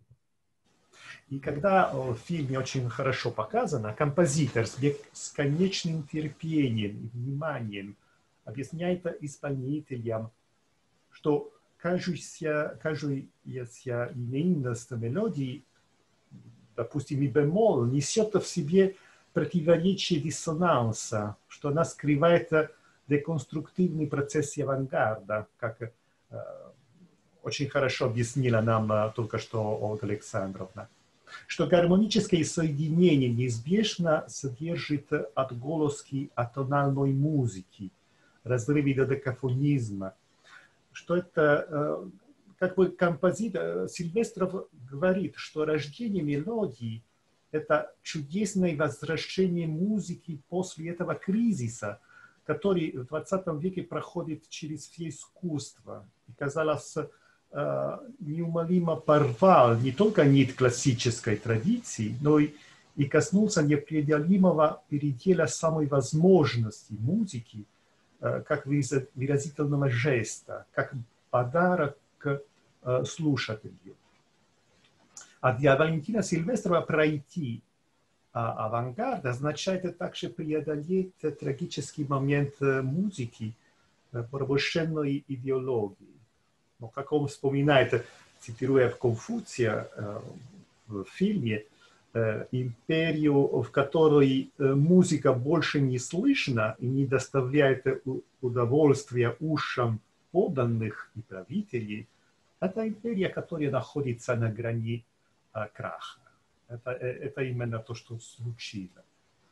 И когда в фильме очень хорошо показано, композитор с бесконечным терпением и вниманием объясняет исполнителям, что кажущаяся, кажущаяся линейность мелодии, допустим, ми бемоль, несет в себе противоречие диссонанса, что она скрывает деконструктивный процесс авангарда, как э, очень хорошо объяснила нам э, только что Ольга Александровна. Что гармоническое соединение неизбежно содержит отголоски атональной музыки, разрывы до декафонизма. Что это, э, как бы композитор Сильвестров говорит, что рождение мелодии — это чудесное возвращение музыки после этого кризиса, который в двадцатом веке проходит через все искусства. И, казалось, неумолимо порвал не только нить классической традиции, но и, и коснулся непреодолимого предела самой возможности музыки, как выразительного жеста, как подарок слушателю. А для Валентина Сильвестрова пройти а, авангард означает также преодолеть трагический момент музыки, порабощенной идеологией. Но, как он вспоминает, цитируя Конфуция в фильме, империю, в которой музыка больше не слышна и не доставляет удовольствия ушам подданных и правителей, это империя, которая находится на грани краха. Это, это именно то, что случилось.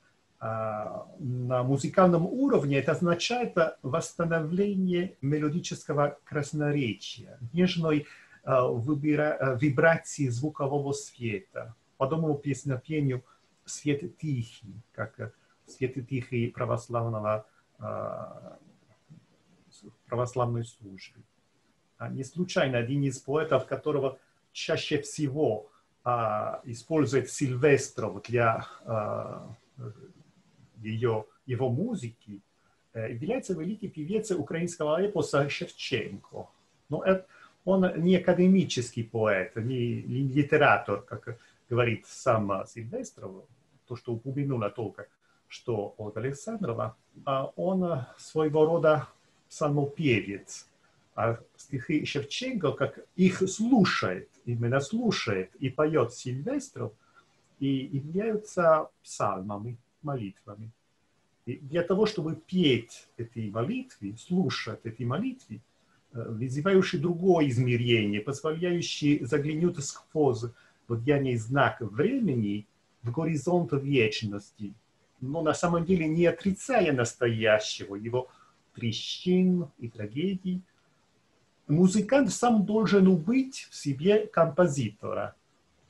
А на музыкальном уровне это означает восстановление мелодического красноречия, нежной вибра... вибрации звукового света, подобному песнопению «Свет тихий», как «Свет тихий» православного, православной службы. Не случайно один из поэтов, которого чаще всего а, использует Сильвестров для а, ее, его музыки, является великий певец украинского эпоса Шевченко. Но это, он не академический поэт, не, не литератор, как говорит сам Сильвестров, то, что упомянула только что Ольга Александрова, а он своего рода псалмопевец. А стихи Шевченко, как их слушает, именно слушает и поет Сильвестров, и являются псалмами, молитвами. И для того, чтобы петь эти молитвы, слушать эти молитвы, вызывающие другое измерение, позволяющие заглянуть сквозь влияние знак времени в горизонт вечности, но на самом деле не отрицая настоящего, его трещин и трагедий, музыкант сам должен убить в себе композитора.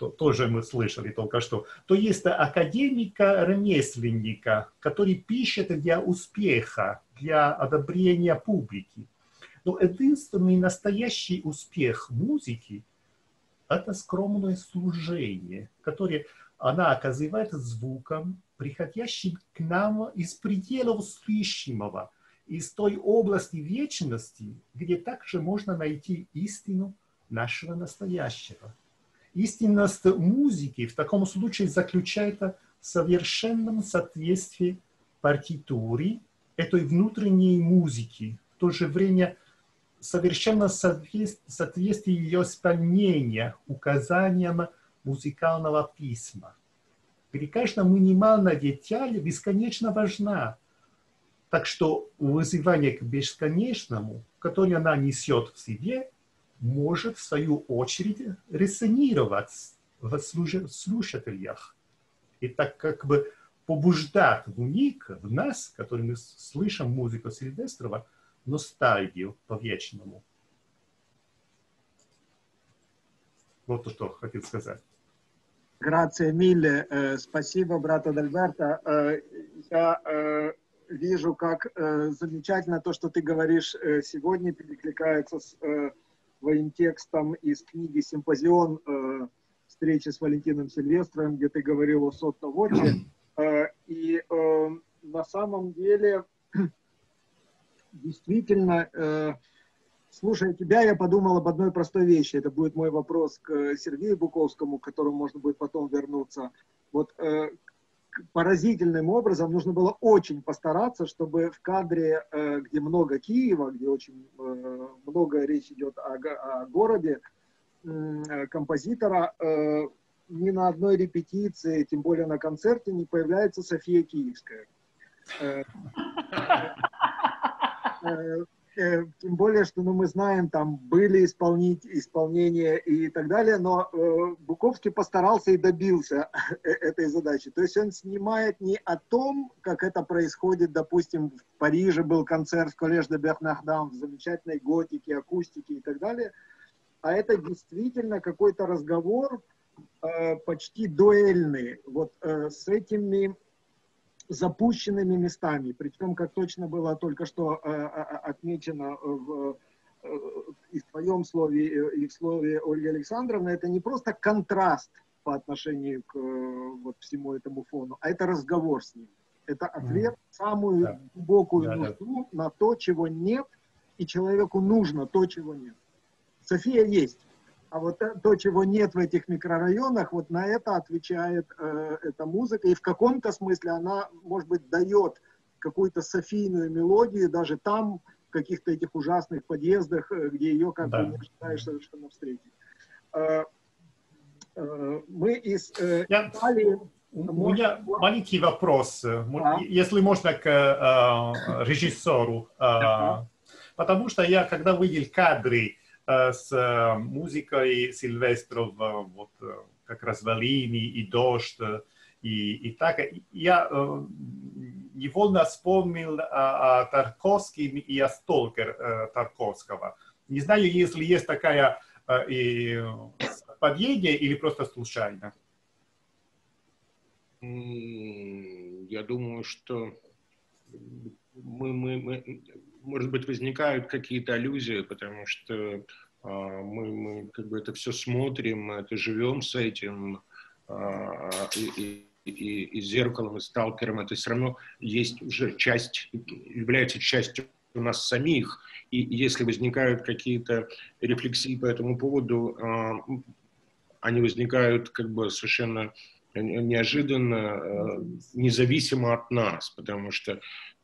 то, тоже мы слышали только что, то есть академика-ремесленника, который пишет для успеха, для одобрения публики. Но единственный настоящий успех музыки – это скромное служение, которое она оказывает звуком, приходящим к нам из пределов слышимого, из той области вечности, где также можно найти истину нашего настоящего. Истинность музыки в таком случае заключается в совершенном соответствии партитуре этой внутренней музыки, в то же время совершенно соответствие ее исполнения указаниям музыкального письма. При каждом минимальной детали бесконечно важна. Так что вызывание к бесконечному, которое она несет в себе, может в свою очередь резонировать в слушателях. И так как бы побуждать в них, в нас, которые мы слышим музыку Сильвестрова, ностальгию по-вечному. Вот то, что хотел сказать. Грация милле. Спасибо, брат Адальберто. Я вижу, как замечательно то, что ты говоришь сегодня, перекликается с твоим текстом из книги «Симпозион. Встречи с Валентином Сильвестровым», где ты говорил о Сотто Воче. И на самом деле, действительно, слушая тебя, я подумал об одной простой вещи. Это будет мой вопрос к Сергею Буковскому, к которому можно будет потом вернуться. Вот поразительным образом нужно было очень постараться, чтобы в кадре, где много Киева, где очень много речь идет о, о городе, композитора, ни на одной репетиции, тем более на концерте, не появляется София Киевская. Тем более, что ну, мы знаем, там были исполнить, исполнения и так далее, но э, Буковский постарался и добился этой задачи. То есть он снимает не о том, как это происходит, допустим, в Париже был концерт в Коллеж де Бернардин в замечательной готике, акустике и так далее, а это действительно какой-то разговор э, почти дуэльный вот э, с этими запущенными местами. Причем, как точно было только что э, отмечено в, э, и в твоем слове, и в слове Ольги Александровны, это не просто контраст по отношению к э, вот, всему этому фону, а это разговор с ним. Это ответ в самую да. глубокую да, нужду да. на то, чего нет, и человеку нужно то, чего нет. София есть. А вот то, чего нет в этих микрорайонах, вот на это отвечает э, эта музыка. И в каком-то смысле она, может быть, дает какую-то софийную мелодию даже там, в каких-то этих ужасных подъездах, где ее как да. бы не ожидаешь совершенно встретить. Э, э, мы из э, Я... Италии... У меня маленький вопрос, а? если можно, к э, режиссеру. Э, потому что я, когда видел кадры с музыкой Сильвестрова, вот как раз «Валини» и «Дождь», и, и так, я э, невольно вспомнил о, о Тарковском и о «Сталкер» э, Тарковского. Не знаю, если есть такая э, и совпадение или просто случайно. Я думаю, что мы, мы, мы, может быть, возникают какие-то аллюзии, потому что а, мы, мы как бы это все смотрим, мы это живем с этим, а, и, и, и, и зеркалом, и сталкером. Это все равно есть уже часть, является частью у нас самих. И если возникают какие-то рефлексии по этому поводу, а, они возникают как бы совершенно неожиданно, независимо от нас, потому что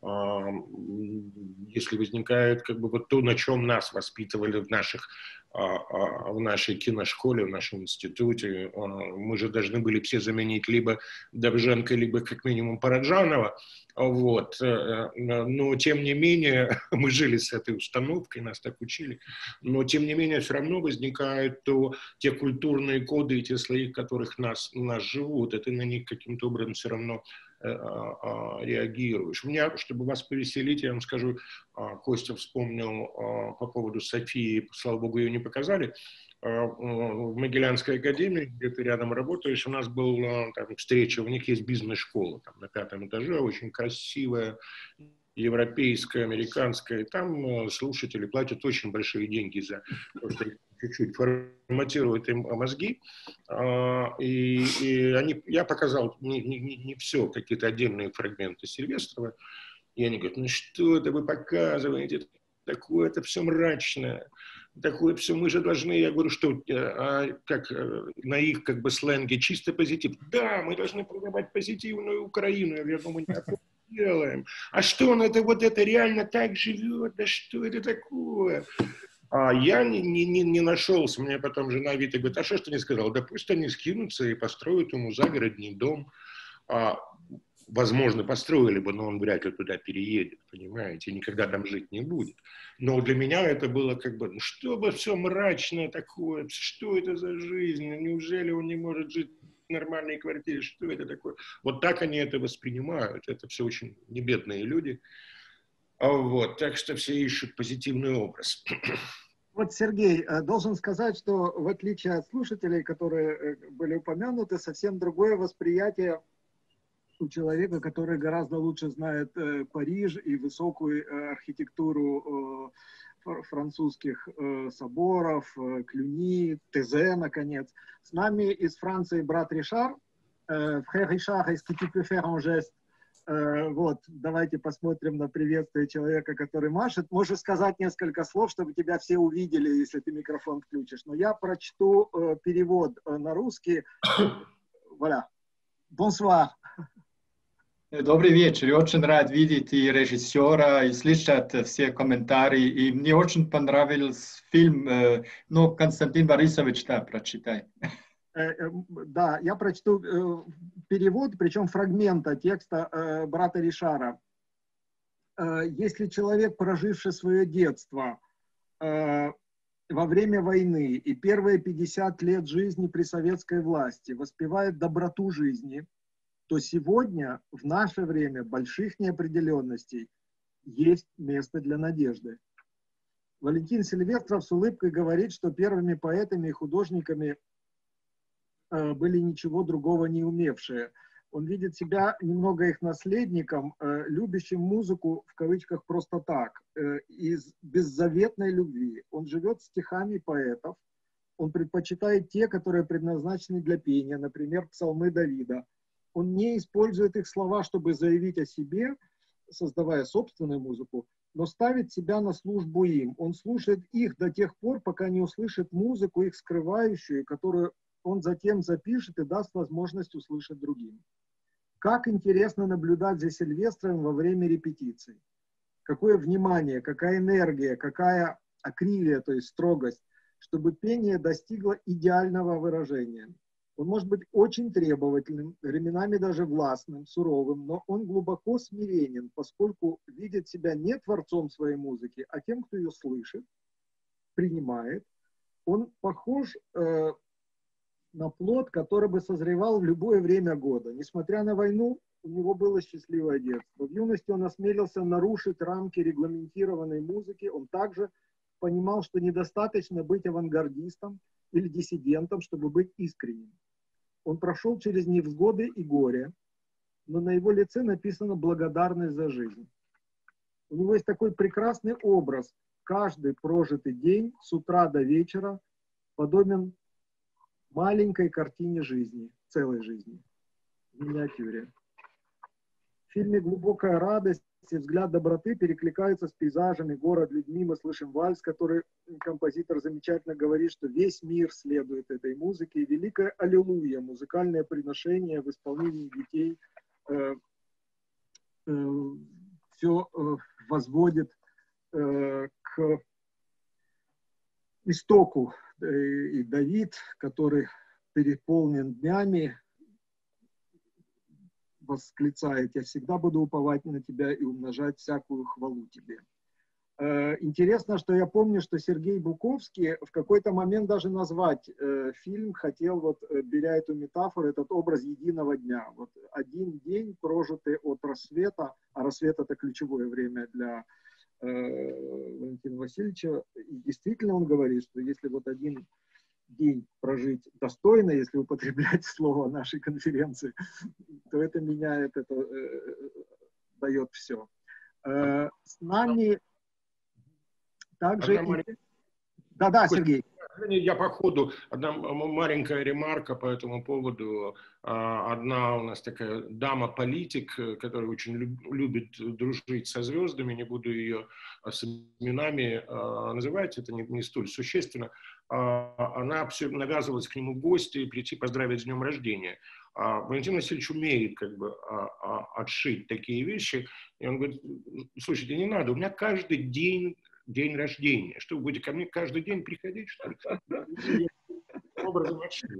если возникает как бы вот то, на чем нас воспитывали в наших в нашей киношколе, в нашем институте, мы же должны были все заменить либо Довженко, либо как минимум Параджанова. Вот. Но тем не менее, мы жили с этой установкой, нас так учили, но тем не менее все равно возникают то, те культурные коды и те слои, в которых нас, нас живут, и ты на них каким-то образом все равно реагируешь. У меня, чтобы вас повеселить, я вам скажу, Костя вспомнил по поводу Софии, слава богу, ее не показали, в Могилянской академии, где ты рядом работаешь, у нас была там встреча, у них есть бизнес-школа там, на пятом этаже, очень красивая, европейская, американская. И там слушатели платят очень большие деньги за то, что чуть-чуть форматируют им мозги. И, и они, я показал не, не, не все, какие-то отдельные фрагменты Сильвестрова. И они говорят, ну что это вы показываете? Такое это все мрачное. Такое все, мы же должны, я говорю, что а, как на их как бы сленге чисто позитив. Да, мы должны продавать позитивную Украину. Я думаю, не такое делаем. А что он это вот это реально так живет? Да что это такое? А я не, не, не нашелся. Мне потом жена Вита говорит, а что ж ты не сказал? Да пусть они скинутся и построят ему загородный дом. А, возможно, построили бы, но он вряд ли туда переедет, понимаете, никогда там жить не будет. Но для меня это было как бы, ну что бы все мрачное такое, что это за жизнь, неужели он не может жить в нормальной квартире, что это такое? Вот так они это воспринимают, это все очень небедные люди. Вот, так что все ищут позитивный образ. Вот, Сергей, должен сказать, что в отличие от слушателей, которые были упомянуты, совсем другое восприятие у человека, который гораздо лучше знает э, Париж и высокую э, архитектуру э, французских э, соборов, э, Клюни, Тезе, наконец. С нами из Франции брат Ришар. Э, Frère Richard, est-ce que tu peux faire un geste? Э, вот, давайте посмотрим на приветствие человека, который машет. Можешь сказать несколько слов, чтобы тебя все увидели, если ты микрофон включишь. Но я прочту э, перевод э, на русский. Voilà. Bonsoir. Добрый вечер. Я очень рад видеть и режиссера, и слышать все комментарии. И мне очень понравился фильм. Ну, Константин Борисович, да, прочитай. Да, я прочту перевод, причем фрагмента текста брата Ришара. Если человек, проживший свое детство во время войны и первые пятьдесят лет жизни при советской власти воспевает доброту жизни, то сегодня, в наше время больших неопределенностей, есть место для надежды. Валентин Сильвестров с улыбкой говорит, что первыми поэтами и художниками э, были ничего другого не умевшие. Он видит себя немного их наследником, э, любящим музыку, в кавычках, просто так, э, из беззаветной любви. Он живет стихами поэтов, он предпочитает те, которые предназначены для пения, например, псалмы Давида. Он не использует их слова, чтобы заявить о себе, создавая собственную музыку, но ставит себя на службу им. Он слушает их до тех пор, пока не услышит музыку, их скрывающую, которую он затем запишет и даст возможность услышать другим. Как интересно наблюдать за Сильвестровым во время репетиций. Какое внимание, какая энергия, какая акрилия, то есть строгость, чтобы пение достигло идеального выражения. Он может быть очень требовательным, временами даже властным, суровым, но он глубоко смиренен, поскольку видит себя не творцом своей музыки, а тем, кто ее слышит, принимает. Он похож э, на плод, который бы созревал в любое время года. Несмотря на войну, у него было счастливое детство. В юности он осмелился нарушить рамки регламентированной музыки. Он также понимал, что недостаточно быть авангардистом или диссидентом, чтобы быть искренним. Он прошел через невзгоды и горе, но на его лице написано благодарность за жизнь. У него есть такой прекрасный образ. Каждый прожитый день с утра до вечера подобен маленькой картине жизни, целой жизни, в миниатюре. В фильме «Глубокая радость» и взгляд доброты перекликаются с пейзажами, город, людьми. Мы слышим вальс, который композитор замечательно говорит, что весь мир следует этой музыке. И великое аллилуйя, музыкальное приношение в исполнении детей, э, э, все э, возводит э, к истоку. И Давид, который переполнен днями, восклицает: «Я всегда буду уповать на тебя и умножать всякую хвалу тебе». Интересно, что я помню, что Сергей Буковский в какой-то момент даже назвать э, фильм хотел, вот, беря эту метафору, этот образ единого дня. Вот один день, прожитый от рассвета, а рассвет — это ключевое время для э, Валентина Васильевича. И действительно он говорит, что если вот один день прожить достойно, если употреблять слово нашей конференции, то это меняет, это э, дает все. Э, с нами также... Да-да, Сергей. Я по ходу, одна маленькая ремарка по этому поводу. Одна у нас такая дама-политик, которая очень любит дружить со звездами, не буду ее с именами называть, это не, не столь существенно. Она все навязывалась к нему в гости, прийти поздравить с днем рождения. Валентин Васильевич умеет как бы отшить такие вещи, и он говорит: слушайте, не надо, у меня каждый день день рождения. Что, вы будете ко мне каждый день приходить, что ли? Образом отшили.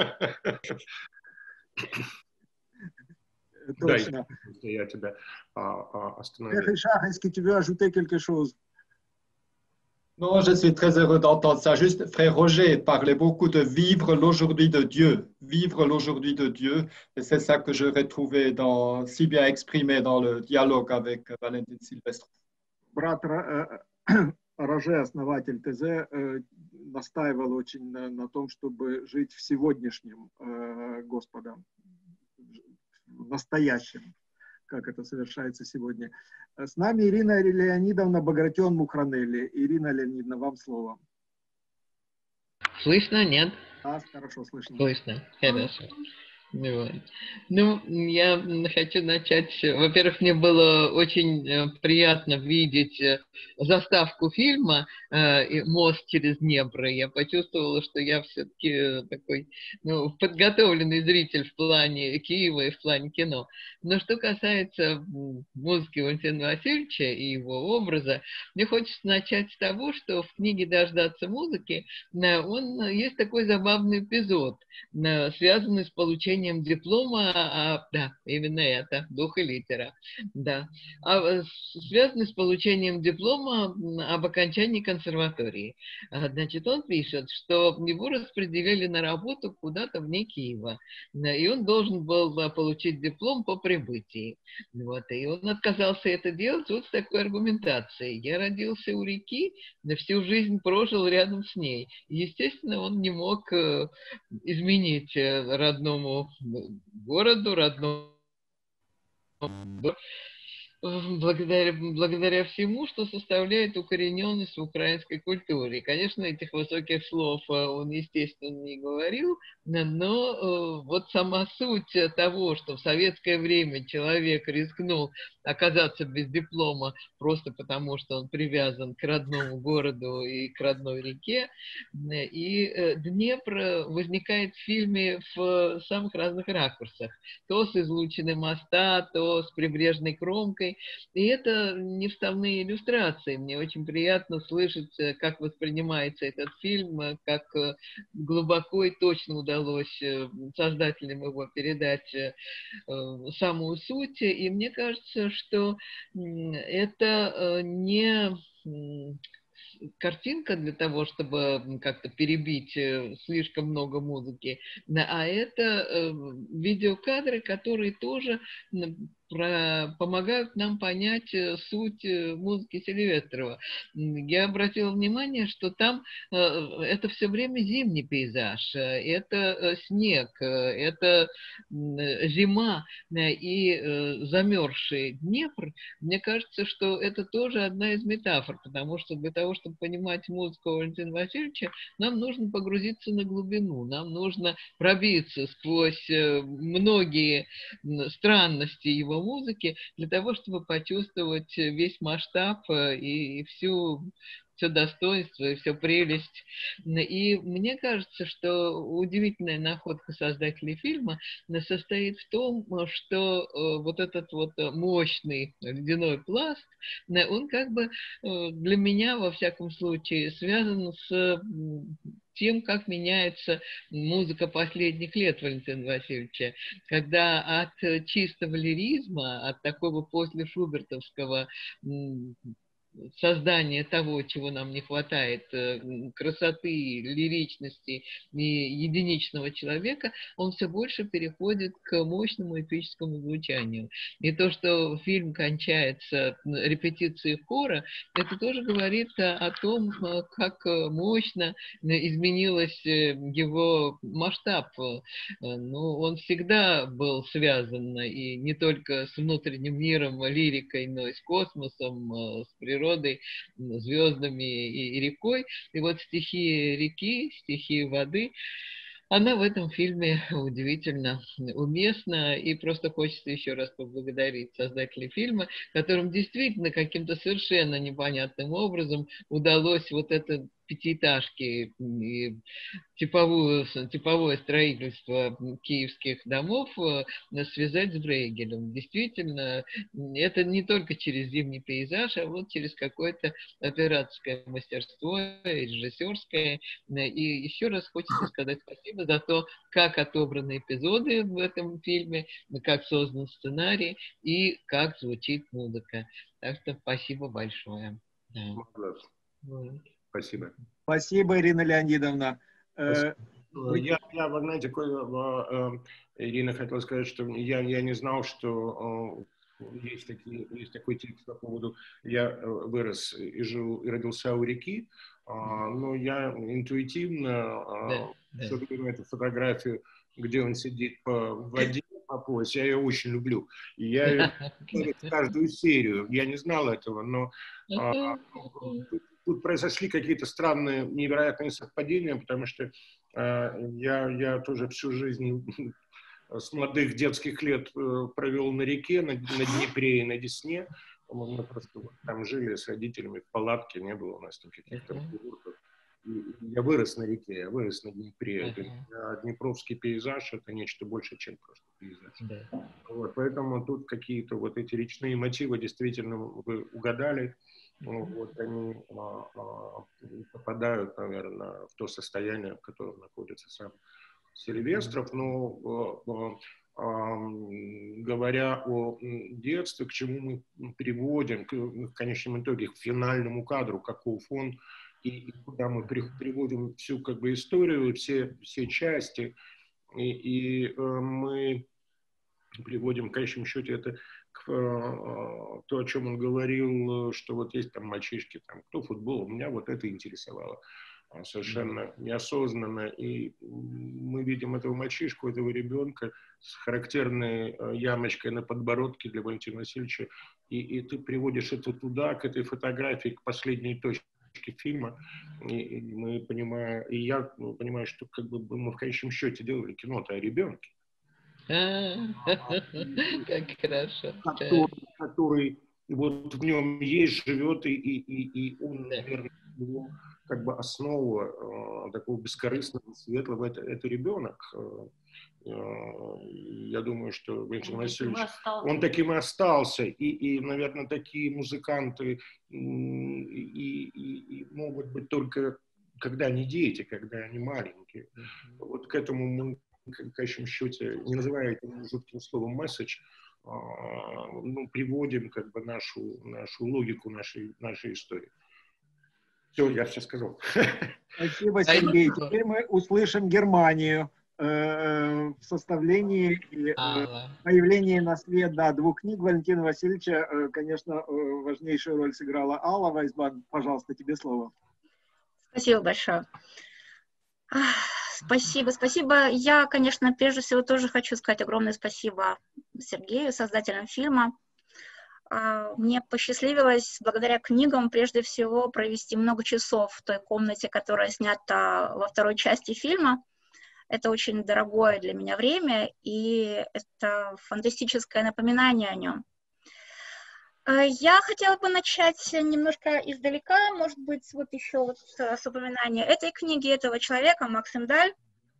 Точно. Я тебя остановил. Est-ce que tu veux ajouter quelque chose? Non, je suis très heureux d'entendre ça. Juste, frère Roger parlait beaucoup de vivre l'aujourd'hui de Dieu. Vivre l'aujourd'hui de Dieu. Et c'est ça que je retrouvais dans, si bien exprimé dans le dialogue avec Valentin Silvestre. Брат Роже, основатель ТЗ, настаивал очень на, на том, чтобы жить в сегодняшнем Господа, в настоящем, как это совершается сегодня. С нами Ирина Леонидовна Багратион-Мухранелли. Ирина Леонидовна, вам слово. Слышно, нет? Да, хорошо слышно. Слышно, хорошо. Ну, я хочу начать. Во-первых, мне было очень приятно видеть заставку фильма «Мост через Днепр». Я почувствовала, что я все-таки такой, ну, подготовленный зритель в плане Киева и в плане кино. Но что касается музыки Валентина Васильевича и его образа, мне хочется начать с того, что в книге «Дождаться музыки» он, есть такой забавный эпизод, связанный с получением диплома, а, да, именно это, дух и литера, да, а, связанный с получением диплома об окончании консерватории. Значит, он пишет, что его распределили на работу куда-то вне Киева, и он должен был получить диплом по прибытии. Вот, и он отказался это делать вот с такой аргументацией: я родился у реки, всю жизнь прожил рядом с ней. Естественно, он не мог изменить родному городу, родному, благодаря, благодаря всему, что составляет укорененность в украинской культуре. Конечно, этих высоких слов он, естественно, не говорил, но вот сама суть того, что в советское время человек рискнул оказаться без диплома просто потому, что он привязан к родному городу и к родной реке. И Днепр возникает в фильме в самых разных ракурсах. То с излучины моста, то с прибрежной кромкой. И это не вставные иллюстрации. Мне очень приятно слышать, как воспринимается этот фильм, как глубоко и точно удалось создателям его передать самую суть. И мне кажется, что это не картинка для того, чтобы как-то перебить слишком много музыки, а это видеокадры, которые тоже про, помогают нам понять суть музыки Сильвестрова. Я обратила внимание, что там э, это все время зимний пейзаж, это снег, это зима и э, замерзший Днепр. Мне кажется, что это тоже одна из метафор, потому что для того, чтобы понимать музыку Валентина Васильевича, нам нужно погрузиться на глубину, нам нужно пробиться сквозь многие странности его музыки для того, чтобы почувствовать весь масштаб и всю, все достоинство и всю прелесть. И мне кажется, что удивительная находка создателей фильма состоит в том, что вот этот вот мощный ледяной пласт, он как бы для меня, во всяком случае, связан с тем, как меняется музыка последних лет Валентина Васильевича, когда от чистого лиризма, от такого после шубертовского создание того, чего нам не хватает, красоты, лиричности и единичного человека, он все больше переходит к мощному эпическому звучанию. И то, что фильм кончается репетицией хора, это тоже говорит о том, как мощно изменилась его масштаб. Ну, он всегда был связан и не только с внутренним миром, лирикой, но и с космосом, с природой, звездами и, и рекой. И вот стихия реки, стихия воды, она в этом фильме удивительно уместна, и просто хочется еще раз поблагодарить создателей фильма, которым действительно каким-то совершенно непонятным образом удалось вот это пятиэтажки и типовую, типовое строительство киевских домов связать с Брейгелем. Действительно, это не только через зимний пейзаж, а вот через какое-то операторское мастерство, режиссерское. И еще раз хочется сказать спасибо за то, как отобраны эпизоды в этом фильме, как создан сценарий и как звучит музыка. Так что спасибо большое. Да. Вот. Спасибо. Спасибо, Ирина Леонидовна. Спасибо. Я, я, вы знаете, Ирина хотела сказать, что я, я не знал, что есть, такие, есть такой текст по поводу «я вырос и жил и родился у реки», но я интуитивно да, да. смотрю на эту фотографию, где он сидит по воде, по пояс. Я ее очень люблю. И я ее смотрю в каждую серию. Я не знал этого, но тут произошли какие-то странные, невероятные совпадения, потому что э, я, я тоже всю жизнь с молодых детских лет э, провел на реке, на, на Днепре и на Десне. Мы просто вот там жили с родителями в палатке, не было у нас там каких-то курортов. Я вырос на реке, я вырос на Днепре. Это, uh-huh. Днепровский пейзаж — это нечто больше, чем просто пейзаж. Uh-huh. Вот, поэтому тут какие-то вот эти речные мотивы действительно вы угадали. Ну, вот они а, а, попадают, наверное, в то состояние, в котором находится сам Сильвестров. Но а, а, говоря о детстве, к чему мы приводим, к, в конечном итоге, к финальному кадру, каков он, и, и куда мы при, приводим всю как бы историю, все, все части, и, и а, мы приводим, в конечном счете, это к, то, о чем он говорил, что вот есть там мальчишки, там, кто футбол, меня вот это интересовало совершенно неосознанно, и мы видим этого мальчишку, этого ребенка с характерной ямочкой на подбородке для Валентина Васильевича, и, и ты приводишь это туда, к этой фотографии, к последней точке фильма, и, и мы понимаем, и я понимаю, что как бы мы в конечном счете делали кино-то о ребенке. Как хорошо. Который, который вот в нем есть, живет, и, и, и он, наверное, его как бы основа э, такого бескорыстного, светлого, это, это ребенок. Э, я думаю, что Валентин он Васильевич, таким он таким и остался. И, и наверное, такие музыканты и, и, и могут быть только, когда они дети, когда они маленькие. Вот к этому мы, в конечном счете, не называя это жутким словом месседж, ну, приводим как бы нашу, нашу логику нашей, нашей истории. Все, я все сказал. Спасибо, Сергей. Теперь мы услышим Германию э, в составлении и э, появлении на свет да, двух книг Валентина Васильевича. Э, конечно, э, важнейшую роль сыграла Алла Вайсбан. Пожалуйста, тебе слово. Спасибо большое. Спасибо, спасибо. Я, конечно, прежде всего тоже хочу сказать огромное спасибо Сергею, создателям фильма. Мне посчастливилось благодаря книгам прежде всего провести много часов в той комнате, которая снята во второй части фильма. Это очень дорогое для меня время, и это фантастическое напоминание о нем. Я хотела бы начать немножко издалека, может быть, вот еще вот с упоминания этой книги, этого человека, Максим Даль.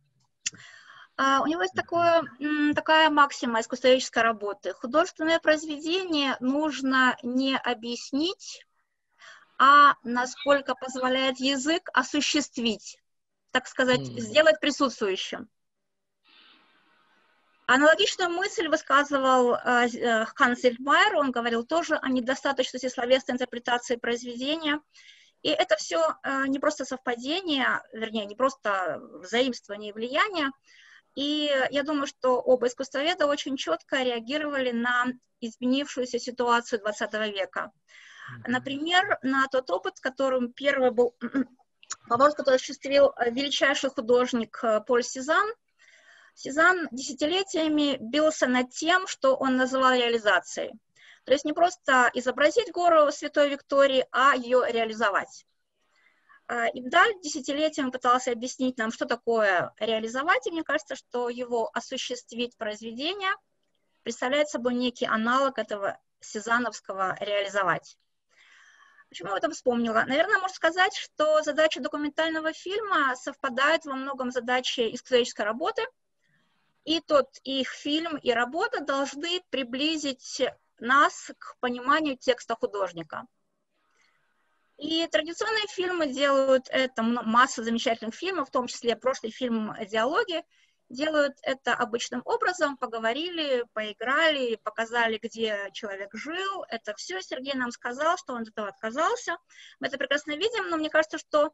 У него есть такое, такая максима искусствоведческой работы. Художественное произведение нужно не объяснить, а, насколько позволяет язык, осуществить, так сказать, сделать присутствующим. Аналогичную мысль высказывал э, Ханс Зильбмайер, он говорил тоже о недостаточности словесной интерпретации произведения. И это все э, не просто совпадение, вернее, не просто взаимствование и влияние. И я думаю, что оба искусствоведа очень четко реагировали на изменившуюся ситуацию двадцатого века. Например, на тот опыт, которым первый был, поворот, который осуществил величайший художник Поль Сезанн. Сезанн десятилетиями бился над тем, что он называл реализацией. То есть не просто изобразить гору Святой Виктории, а ее реализовать. И Имдаль десятилетиями пытался объяснить нам, что такое реализовать, и мне кажется, что его осуществить произведение представляет собой некий аналог этого сезанновского реализовать. Почему я об этом вспомнила? Наверное, можно сказать, что задача документального фильма совпадает во многом с задачей искусствоведческой работы, и тот их фильм и работа должны приблизить нас к пониманию текста художника. И традиционные фильмы делают это, масса замечательных фильмов, в том числе прошлый фильм «Диалоги», делают это обычным образом, поговорили, поиграли, показали, где человек жил. Это все Сергей нам сказал, что он от этого отказался. Мы это прекрасно видим, но мне кажется, что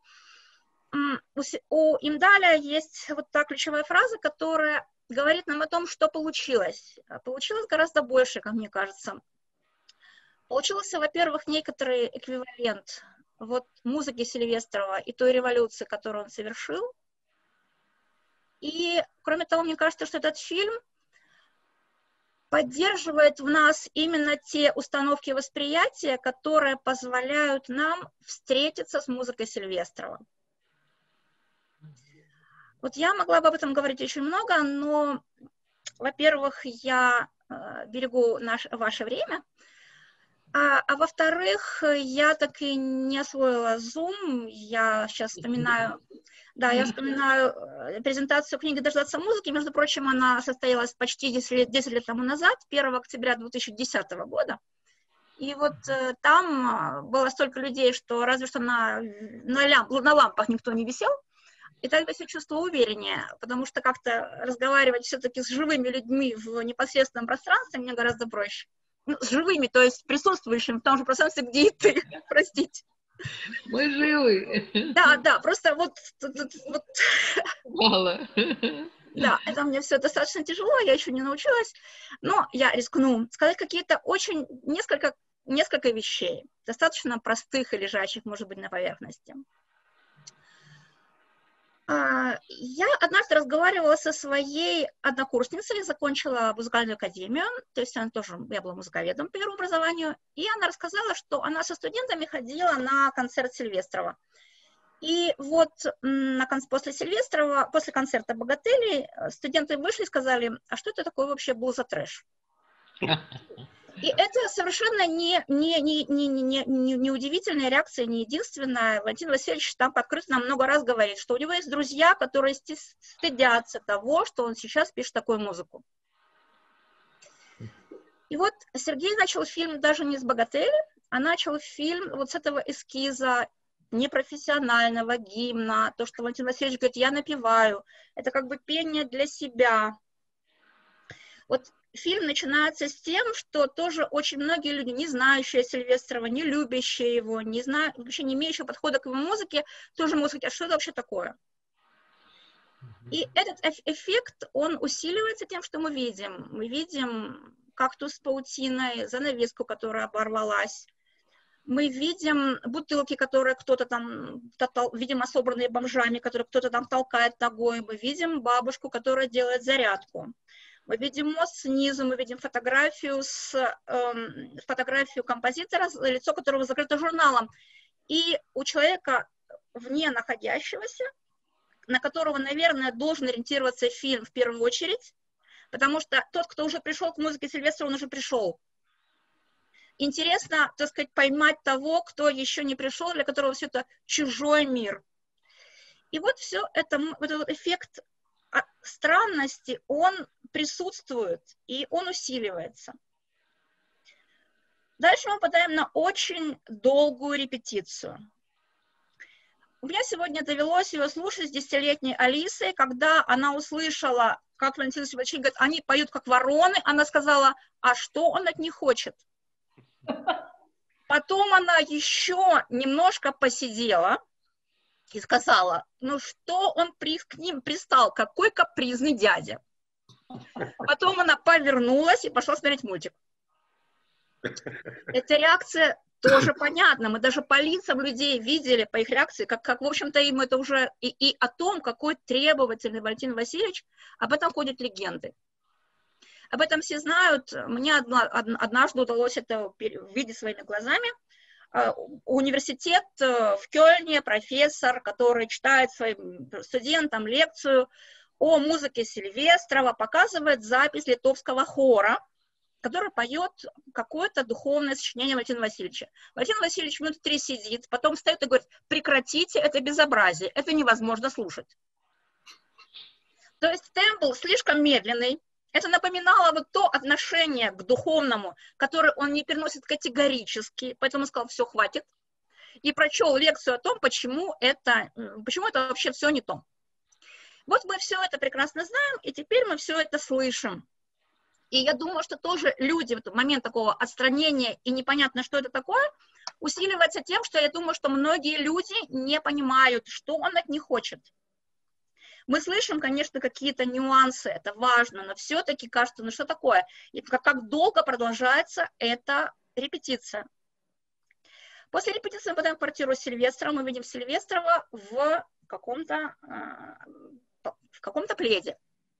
у Имдаля есть вот та ключевая фраза, которая говорит нам о том, что получилось. Получилось гораздо больше, как мне кажется. Получился, во-первых, некоторый эквивалент вот музыки Сильвестрова и той революции, которую он совершил. И, кроме того, мне кажется, что этот фильм поддерживает в нас именно те установки восприятия, которые позволяют нам встретиться с музыкой Сильвестрова. Вот я могла бы об этом говорить очень много, но, во-первых, я э, берегу наш, ваше время, а, а во-вторых, я так и не освоила Zoom. Я сейчас вспоминаю, да, я вспоминаю презентацию книги «Дождаться музыки». Между прочим, она состоялась почти десять лет, десять лет тому назад, первого октября две тысячи десятого года. И вот э, там было столько людей, что разве что на, на, лямп, на лампах никто не висел. И тогда я себя чувствовала увереннее, потому что как-то разговаривать все-таки с живыми людьми в непосредственном пространстве мне гораздо проще. Ну, с живыми, то есть присутствующими в том же пространстве, где и ты, простите. Мы живы. Да, да, просто вот... вот мало. Да, это мне все достаточно тяжело, я еще не научилась, но я рискну сказать какие-то очень, несколько, несколько вещей, достаточно простых и лежащих, может быть, на поверхности. Я однажды разговаривала со своей однокурсницей, закончила музыкальную академию, то есть она тоже, я была музыковедом по первому образованию, и она рассказала, что она со студентами ходила на концерт Сильвестрова. И вот на, после Сильвестрова, после концерта «Богателей» студенты вышли и сказали, а что это такое вообще был за трэш? И это совершенно не, не, не, не, не, не, не удивительная реакция, не единственная. Валентин Васильевич там открыто нам много раз говорит, что у него есть друзья, которые стыдятся того, что он сейчас пишет такую музыку. И вот Сергей начал фильм даже не с «Богателей», а начал фильм вот с этого эскиза непрофессионального гимна, то, что Валентин Васильевич говорит, я напеваю, это как бы пение для себя. Вот фильм начинается с тем, что тоже очень многие люди, не знающие Сильвестрова, не любящие его, не зна... вообще не имеющие подхода к его музыке, тоже могут сказать, а что это вообще такое? И этот эффект, он усиливается тем, что мы видим. Мы видим кактус с паутиной, занавеску, которая оборвалась. Мы видим бутылки, которые кто-то там, видимо, собранные бомжами, которые кто-то там толкает ногой. Мы видим бабушку, которая делает зарядку. Мы видим мост снизу, мы видим фотографию, с, эм, фотографию композитора, лицо которого закрыто журналом. И у человека, вне находящегося, на которого, наверное, должен ориентироваться фильм в первую очередь, потому что тот, кто уже пришел к музыке Сильвестрова, он уже пришел. Интересно, так сказать, поймать того, кто еще не пришел, для которого все это чужой мир. И вот все это, вот этот эффект странности, он присутствует, и он усиливается. Дальше мы попадаем на очень долгую репетицию. У меня сегодня довелось ее слушать с десятилетней Алисой, когда она услышала как Валентина Васильевна говорит, они поют как вороны. Она сказала, а что он от них хочет? Потом она еще немножко посидела и сказала, ну что он при, к ним пристал, какой капризный дядя. Потом она повернулась и пошла смотреть мультик. Эта реакция тоже понятна. Мы даже по лицам людей видели, по их реакции, как, как в общем-то, им это уже... И, и о том, какой требовательный Валентин Васильевич, об этом ходят легенды. Об этом все знают. Мне однажды удалось это видеть своими глазами. Университет в Кёльне, профессор, который читает своим студентам лекцию о музыке Сильвестрова, показывает запись литовского хора, который поет какое-то духовное сочинение Валентина Васильевича. Валентин Васильевич минут три сидит, потом встает и говорит, прекратите это безобразие, это невозможно слушать. То есть темп был слишком медленный. Это напоминало вот то отношение к духовному, которое он не переносит категорически, поэтому он сказал, все, хватит, и прочел лекцию о том, почему это, почему это вообще все не то. Вот мы все это прекрасно знаем, и теперь мы все это слышим. И я думаю, что тоже люди в момент такого отстранения и непонятно, что это такое, усиливается тем, что я думаю, что многие люди не понимают, что он от них хочет. Мы слышим, конечно, какие-то нюансы, это важно, но все-таки кажется, ну что такое? И как, как долго продолжается эта репетиция? После репетиции мы подаем квартиру Сильвестра, мы видим Сильвестрова в каком-то в каком-то пледе.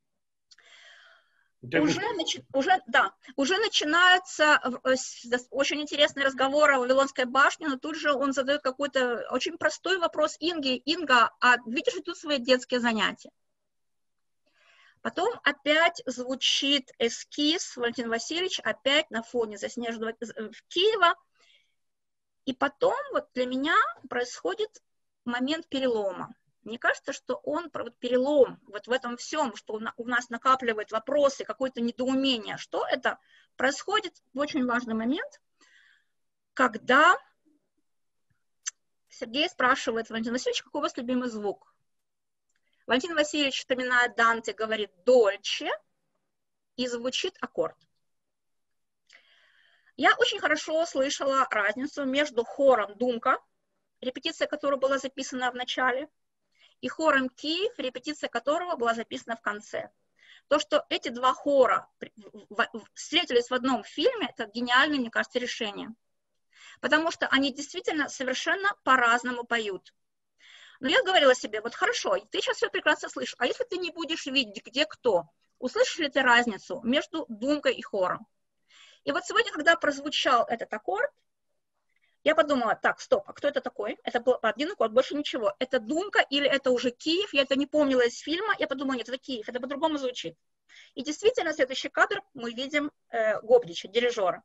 Уже, начи, уже, да, уже начинается очень интересный разговор о Вавилонской башне, но тут же он задает какой-то очень простой вопрос Инге. Инга, а видишь ли тут свои детские занятия? Потом опять звучит эскиз Валентин Васильевич, опять на фоне заснеженного Киева. И потом вот для меня происходит момент перелома. Мне кажется, что он, перелом вот в этом всем, что у нас накапливает вопросы, какое-то недоумение, что это происходит в очень важный момент, когда Сергей спрашивает Валентина Васильевича, какой у вас любимый звук. Валентин Васильевич, вспоминая Данте, говорит «дольче», и звучит аккорд. Я очень хорошо слышала разницу между хором «Думка», репетиция которой была записана в начале, и хором «Киев», репетиция которого была записана в конце. То, что эти два хора встретились в одном фильме, это гениальное, мне кажется, решение. Потому что они действительно совершенно по-разному поют. Но я говорила себе, вот хорошо, ты сейчас все прекрасно слышишь, а если ты не будешь видеть, где кто, услышишь ли ты разницу между думкой и хором? И вот сегодня, когда прозвучал этот аккорд, я подумала, так, стоп, а кто это такой? Это был один аккорд, больше ничего. Это думка или это уже Киев? Я это не помнила из фильма. Я подумала, нет, это Киев, это по-другому звучит. И действительно, следующий кадр мы видим э, Гобдича, дирижера.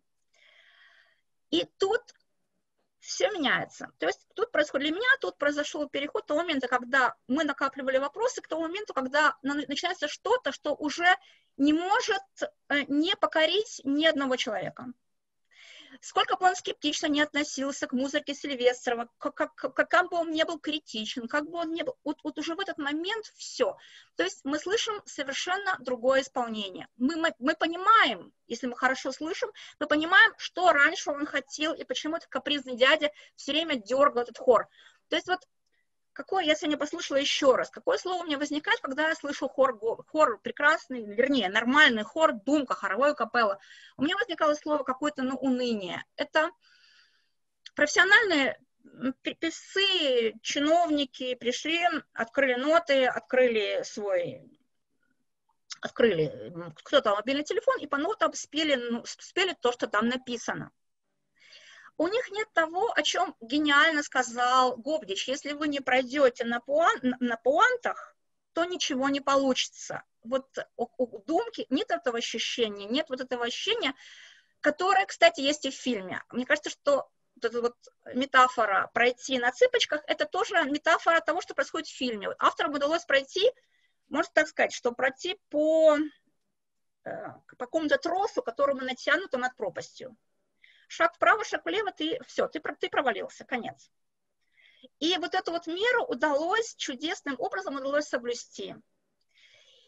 И тут все меняется. То есть тут происходит для меня, тут произошел переход к тому моменту, когда мы накапливали вопросы, к тому моменту, когда начинается что-то, что уже не может э, не покорить ни одного человека. Сколько бы он скептично не относился к музыке Сильвестрова, как, как, как бы он не был критичен, как бы он не был, вот, вот уже в этот момент все. То есть мы слышим совершенно другое исполнение. Мы, мы, мы понимаем, если мы хорошо слышим, мы понимаем, что раньше он хотел и почему этот капризный дядя все время дергал этот хор. То есть вот какое, я сегодня послушала еще раз, какое слово у меня возникает, когда я слышу хор, хор прекрасный, вернее, нормальный хор, думка, хоровое капелла. У меня возникало слово какое-то, ну, уныние. Это профессиональные певцы, чиновники пришли, открыли ноты, открыли свой, открыли кто-то мобильный телефон и по нотам спели, ну, спели то, что там написано. У них нет того, о чем гениально сказал Гобдич. Если вы не пройдете на, пуан, на пуантах, то ничего не получится. Вот у, у думки нет этого ощущения, нет вот этого ощущения, которое, кстати, есть и в фильме. Мне кажется, что вот эта вот метафора «пройти на цыпочках» — это тоже метафора того, что происходит в фильме. Вот авторам удалось пройти, можно так сказать, что пройти по, э, по какому-то тросу, которому натянуто над пропастью. Шаг вправо, шаг влево, ты все, ты, ты провалился, конец. И вот эту вот меру удалось, чудесным образом удалось соблюсти.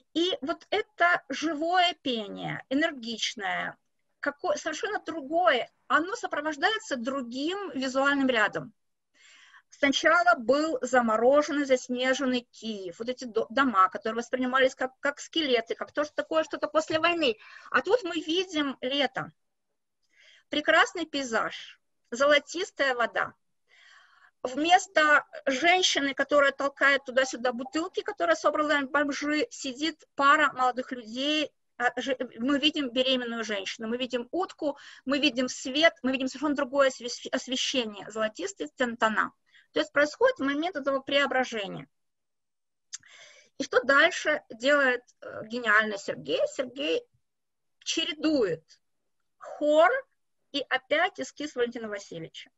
И вот это живое пение, энергичное, какое, совершенно другое, оно сопровождается другим визуальным рядом. Сначала был замороженный, заснеженный Киев, вот эти дома, которые воспринимались как, как скелеты, как то, что такое что-то после войны. А тут мы видим лето. Прекрасный пейзаж, золотистая вода. Вместо женщины, которая толкает туда-сюда бутылки, которая собрала бомжи, сидит пара молодых людей. Мы видим беременную женщину, мы видим утку, мы видим свет, мы видим совершенно другое освещение, золотистые тона. То есть происходит момент этого преображения. И что дальше делает гениально Сергей? Сергей чередует хор и опять эскиз Валентина Васильевича.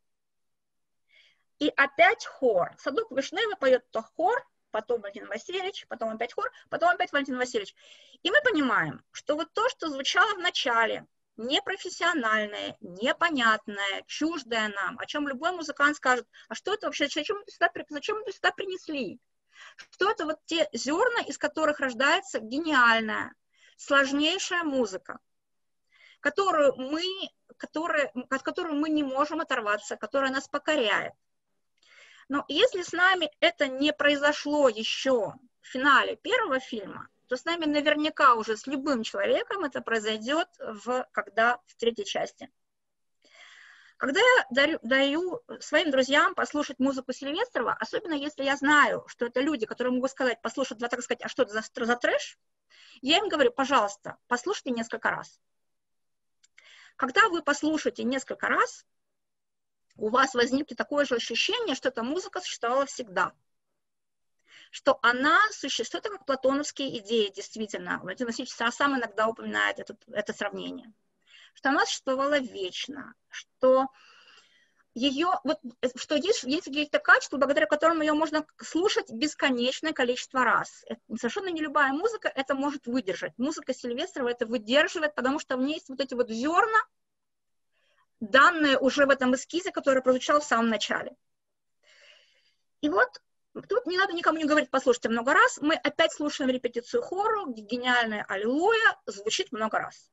И опять хор. Садок Вишневый поет то хор, потом Валентин Васильевич, потом опять хор, потом опять Валентин Васильевич. И мы понимаем, что вот то, что звучало в начале, непрофессиональное, непонятное, чуждое нам, о чем любой музыкант скажет, а что это вообще, зачем это сюда, зачем это сюда принесли? Что это вот те зерна, из которых рождается гениальная, сложнейшая музыка, которую мы, которая, от которой мы не можем оторваться, которая нас покоряет. Но если с нами это не произошло еще в финале первого фильма, то с нами наверняка уже с любым человеком это произойдет в, когда, в третьей части. Когда я дарю, даю своим друзьям послушать музыку Сильвестрова, особенно если я знаю, что это люди, которые могут сказать, послушать, так сказать, а что это за, за трэш, я им говорю, пожалуйста, послушайте несколько раз. Когда вы послушаете несколько раз, у вас возникнет такое же ощущение, что эта музыка существовала всегда. Что она существует, это как платоновские идеи, действительно. Владимир Васильевич сам иногда упоминает это, это сравнение. Что она существовала вечно, что ее, вот, что есть, есть какие-то качества, благодаря которым ее можно слушать бесконечное количество раз. Это, совершенно не любая музыка это может выдержать. Музыка Сильвестрова это выдерживает, потому что в ней есть вот эти вот зерна, данные уже в этом эскизе, который прозвучал в самом начале. И вот тут не надо никому не говорить, послушайте много раз, мы опять слушаем репетицию хору, где гениальная «Аллилуйя» звучит много раз.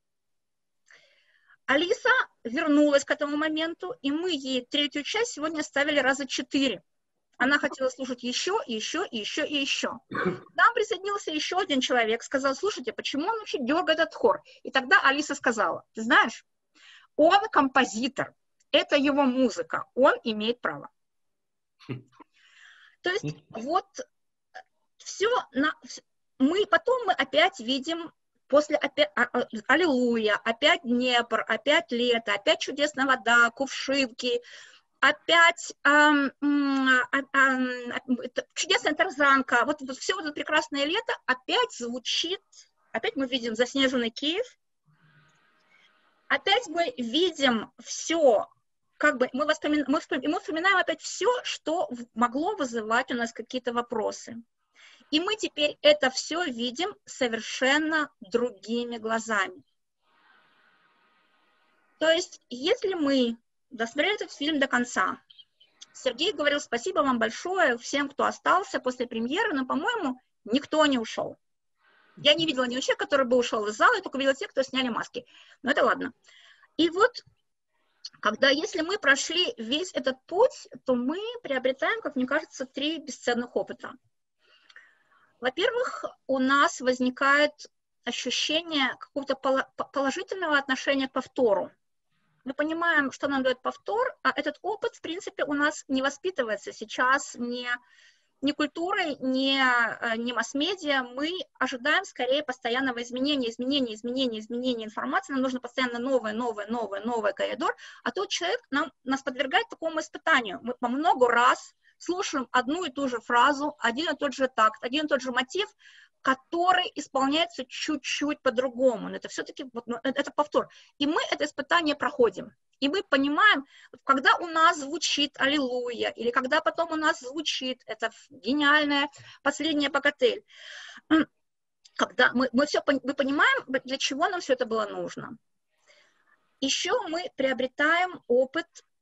Алиса вернулась к этому моменту, и мы ей третью часть сегодня ставили раза четыре. Она хотела слушать еще, и еще, и еще, и еще. К нам присоединился еще один человек, сказал, слушайте, почему он вообще дергает этот хор? И тогда Алиса сказала, ты знаешь, он композитор, это его музыка, он имеет право. То есть вот все, на, мы потом мы опять видим, после опять, а, а, аллилуйя, опять Днепр, опять лето, опять чудесная вода, кувшинки, опять а, а, а, чудесная тарзанка, вот, вот все вот это прекрасное лето опять звучит, опять мы видим заснеженный Киев, опять мы видим все, как бы мы, воспомина... мы, вспом... мы вспоминаем опять все, что могло вызывать у нас какие-то вопросы. И мы теперь это все видим совершенно другими глазами. То есть, если мы досмотрели этот фильм до конца, Сергей говорил спасибо вам большое всем, кто остался после премьеры, но, по-моему, никто не ушел. Я не видела ни человека, который бы ушел из зала, я только видела тех, кто сняли маски. Но это ладно. И вот, когда, если мы прошли весь этот путь, то мы приобретаем, как мне кажется, три бесценных опыта. Во-первых, у нас возникает ощущение какого-то положительного отношения к повтору. Мы понимаем, что нам дает повтор, а этот опыт, в принципе, у нас не воспитывается сейчас не... ни культурой, ни, ни масс-медиа, мы ожидаем скорее постоянного изменения, изменения, изменения, изменения информации, нам нужно постоянно новое, новое, новое, новый коридор, а тот человек нам, нас подвергает такому испытанию. Мы по много раз слушаем одну и ту же фразу, один и тот же такт, один и тот же мотив, который исполняется чуть-чуть по-другому. Но это все-таки вот, это повтор. И мы это испытание проходим. И мы понимаем, когда у нас звучит «Аллилуйя», или когда потом у нас звучит это гениальное «Последняя богатель», когда мы, мы, все, мы понимаем, для чего нам все это было нужно. Еще мы приобретаем опыт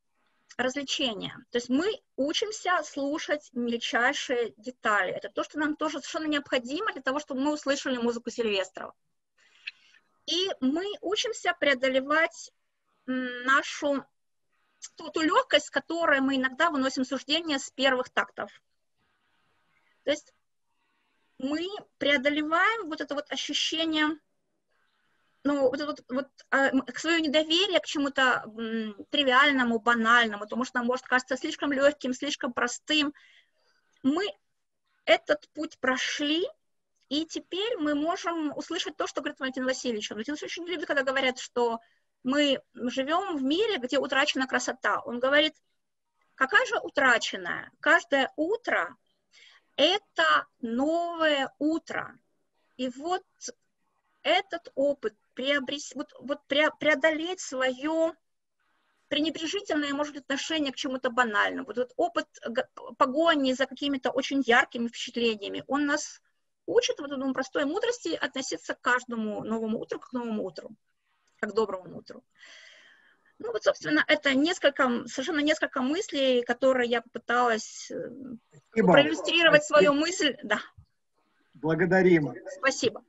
развлечение. То есть мы учимся слушать мельчайшие детали. Это то, что нам тоже совершенно необходимо для того, чтобы мы услышали музыку Сильвестрова. И мы учимся преодолевать нашу ту, ту легкость, с которой мы иногда выносим суждения с первых тактов. То есть мы преодолеваем вот это вот ощущение, ну, вот, вот, вот к свое недоверие к чему-то тривиальному, банальному, потому что нам может кажется слишком легким, слишком простым. Мы этот путь прошли, и теперь мы можем услышать то, что говорит Валентин Васильевич. Валентин Васильевич очень любит, когда говорят, что мы живем в мире, где утрачена красота. Он говорит, какая же утраченная? Каждое утро — это новое утро. И вот этот опыт, приобрести, вот, вот преодолеть свое пренебрежительное, может быть, отношение к чему-то банальному, вот этот опыт погони за какими-то очень яркими впечатлениями, он нас учит вот этому простой мудрости относиться к каждому новому утру, как к новому утру, как к доброму утру. Ну вот, собственно, это несколько, совершенно несколько мыслей, которые я попыталась Спасибо. проиллюстрировать Спасибо. свою мысль. Да. Благодарим. Спасибо.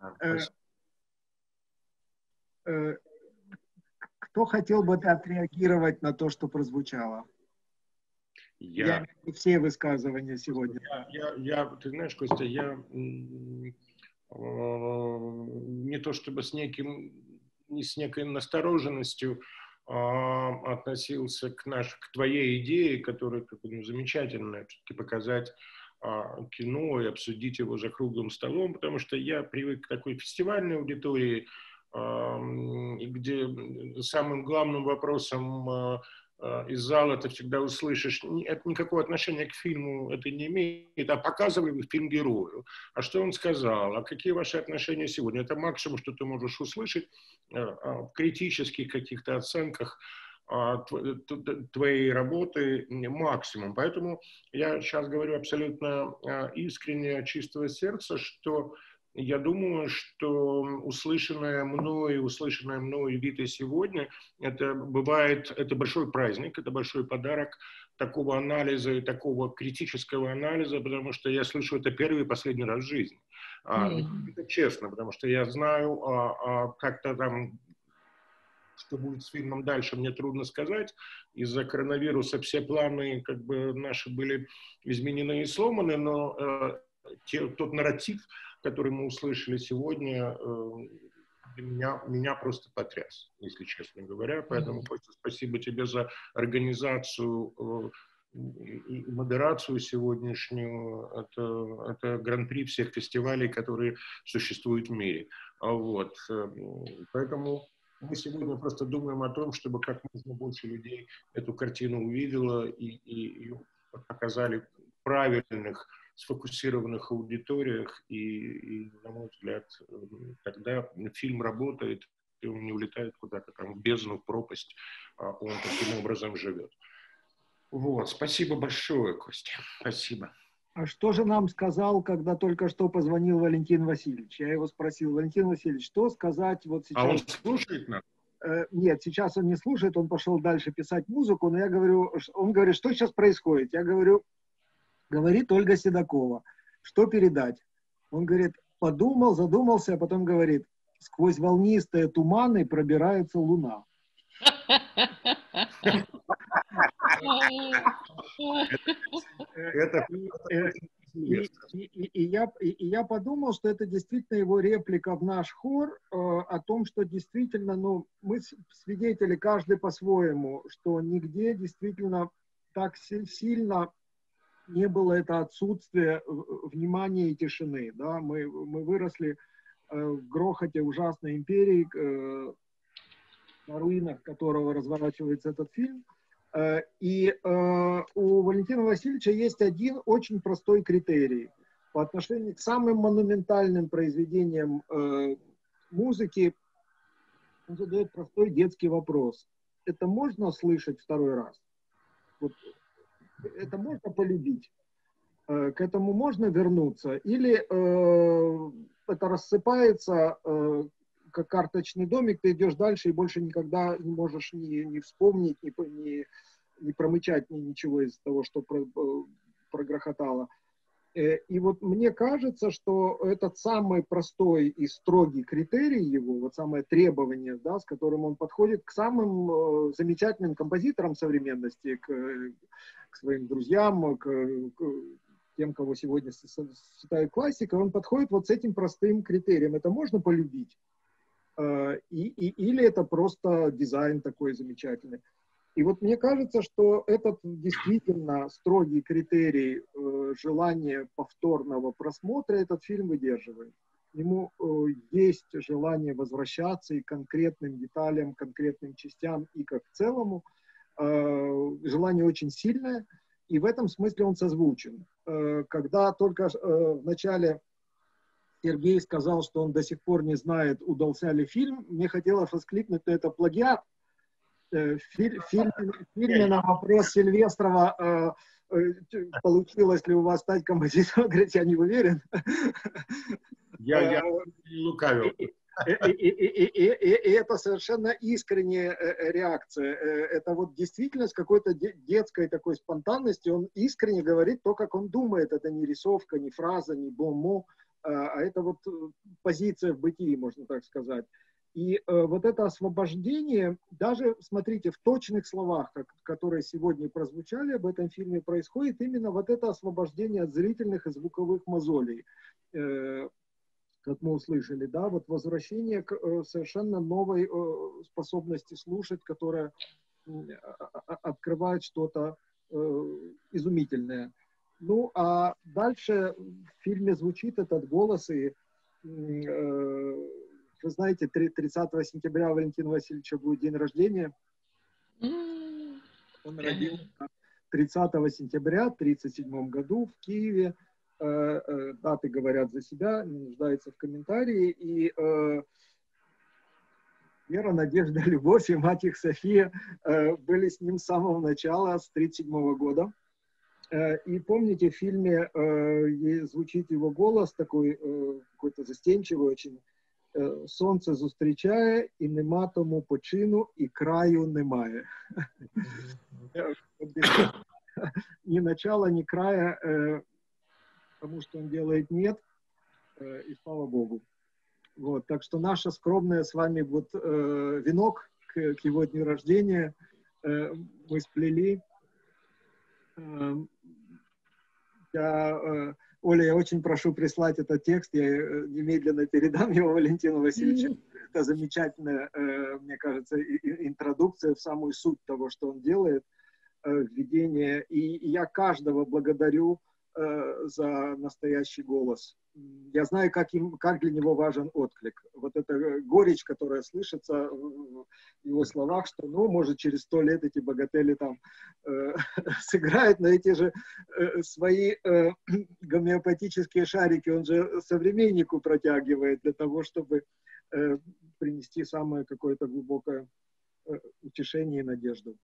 Кто хотел бы отреагировать на то, что прозвучало? Я, я все высказывания сегодня. Я, я, я, ты знаешь, Костя, я э, не то чтобы с неким, не с некой настороженностью э, относился к, наш, к твоей идее, которая как бы, ну, замечательная, все-таки показать э, кино и обсудить его за круглым столом, потому что я привык к такой фестивальной аудитории, где самым главным вопросом из зала ты всегда услышишь, это никакого отношения к фильму это не имеет, а показывали вы фильм герою. А что он сказал? А какие ваши отношения сегодня? Это максимум, что ты можешь услышать в критических каких-то оценках твоей работы, максимум. Поэтому я сейчас говорю абсолютно искренне, от чистого сердца, что я думаю, что услышанное мной, услышанное мной Витой сегодня, это бывает, это большой праздник, это большой подарок такого анализа и такого критического анализа, потому что я слышу это первый и последний раз в жизни. Mm. Это честно, потому что я знаю, а, а как-то там, что будет с фильмом дальше, мне трудно сказать. Из-за коронавируса все планы как бы наши были изменены и сломаны, но э, те, тот нарратив, который мы услышали сегодня, для меня, меня просто потряс, если честно говоря. Поэтому, Костя, спасибо тебе за организацию и модерацию сегодняшнюю. Это, это гран-при всех фестивалей, которые существуют в мире. Вот. Поэтому мы сегодня просто думаем о том, чтобы как можно больше людей эту картину увидело и, и, и показали правильных, сфокусированных аудиториях, и, и, на мой взгляд, тогда фильм работает, и он не улетает куда-то там в бездну, в пропасть, а он таким образом живет. Вот, спасибо большое, Костя, спасибо. А что же нам сказал, когда только что позвонил Валентин Васильевич? Я его спросил, Валентин Васильевич, что сказать вот сейчас? А он слушает нас? Нет, сейчас он не слушает, он пошел дальше писать музыку, но я говорю, он говорит, что сейчас происходит? Я говорю, говорит Ольга Седокова, что передать? Он говорит, подумал, задумался, а потом говорит, сквозь волнистые туманы пробирается луна. И я подумал, что это действительно его реплика в наш хор о том, что действительно, ну, мы свидетели, каждый по-своему, что нигде действительно так сильно не было это отсутствие внимания и тишины. Да? Мы, мы выросли в грохоте ужасной империи, на руинах которого разворачивается этот фильм. И у Валентина Васильевича есть один очень простой критерий. По отношению к самым монументальным произведениям музыки он задает простой детский вопрос. Это можно слышать второй раз? Вот. Это можно полюбить, к этому можно вернуться, или э, это рассыпается, э, как карточный домик, ты идешь дальше и больше никогда не можешь ни, ни вспомнить, ни, ни, не промычать ни, ничего из того, что про, прогрохотало. И вот мне кажется, что этот самый простой и строгий критерий его, вот самое требование, да, с которым он подходит к самым э, замечательным композиторам современности, к, к своим друзьям, к, к тем, кого сегодня считают классикой, он подходит вот с этим простым критерием. Это можно полюбить? Э, и, и, или это просто дизайн такой замечательный? И вот мне кажется, что этот действительно строгий критерий э, желания повторного просмотра этот фильм выдерживает. Ему э, есть желание возвращаться и к конкретным деталям, конкретным частям, и как к целому. Э, желание очень сильное, и в этом смысле он созвучен. Э, когда только э, в начале Сергей сказал, что он до сих пор не знает, удался ли фильм, мне хотелось воскликнуть, что это плагиат. В фильме, в фильме на вопрос Сильвестрова, получилось ли у вас стать композитором, говорит, я не уверен. Я, я не лукавил. И, и, и, и, и это совершенно искренняя реакция. Это вот действительно с какой-то детской такой спонтанностью. Он искренне говорит то, как он думает. Это не рисовка, не фраза, не боммо, а это вот позиция в бытии, можно так сказать. И э, вот это освобождение, даже, смотрите, в точных словах, как, которые сегодня прозвучали об этом фильме, происходит именно вот это освобождение от зрительных и звуковых мозолей, э, как мы услышали, да, вот возвращение к э, совершенно новой э, способности слушать, которая э, открывает что-то э, изумительное. Ну, а дальше в фильме звучит этот голос, и э, вы знаете, тридцатого сентября у Валентина Васильевича будет день рождения. Он родился тридцатого сентября в тысяча девятьсот тридцать седьмом году в Киеве. Даты говорят за себя, не нуждаются в комментарии. И Вера, Надежда, Любовь и мать их София были с ним с самого начала, с тридцать седьмого года. И помните, в фильме звучит его голос такой какой-то застенчивый очень. Сонце зустрічає, і нема тому почину, і краю немає. Ни начала, ни края, потому что он делает, нет, и слава Богу. Вот, так что наша скромная с вами вот венок к, к его дню рождения мы сплели. Я... Оля, я очень прошу прислать этот текст, я немедленно передам его Валентину Васильевичу. Mm-hmm. Это замечательная, мне кажется, интродукция в самую суть того, что он делает, введение. И я каждого благодарю за настоящий голос. Я знаю, как, им, как для него важен отклик. Вот эта горечь, которая слышится в его словах, что, ну, может, через сто лет эти богатели там э, сыграют, но эти же э, свои э, гомеопатические шарики он же современнику протягивает для того, чтобы э, принести самое какое-то глубокое э, утешение и надежду.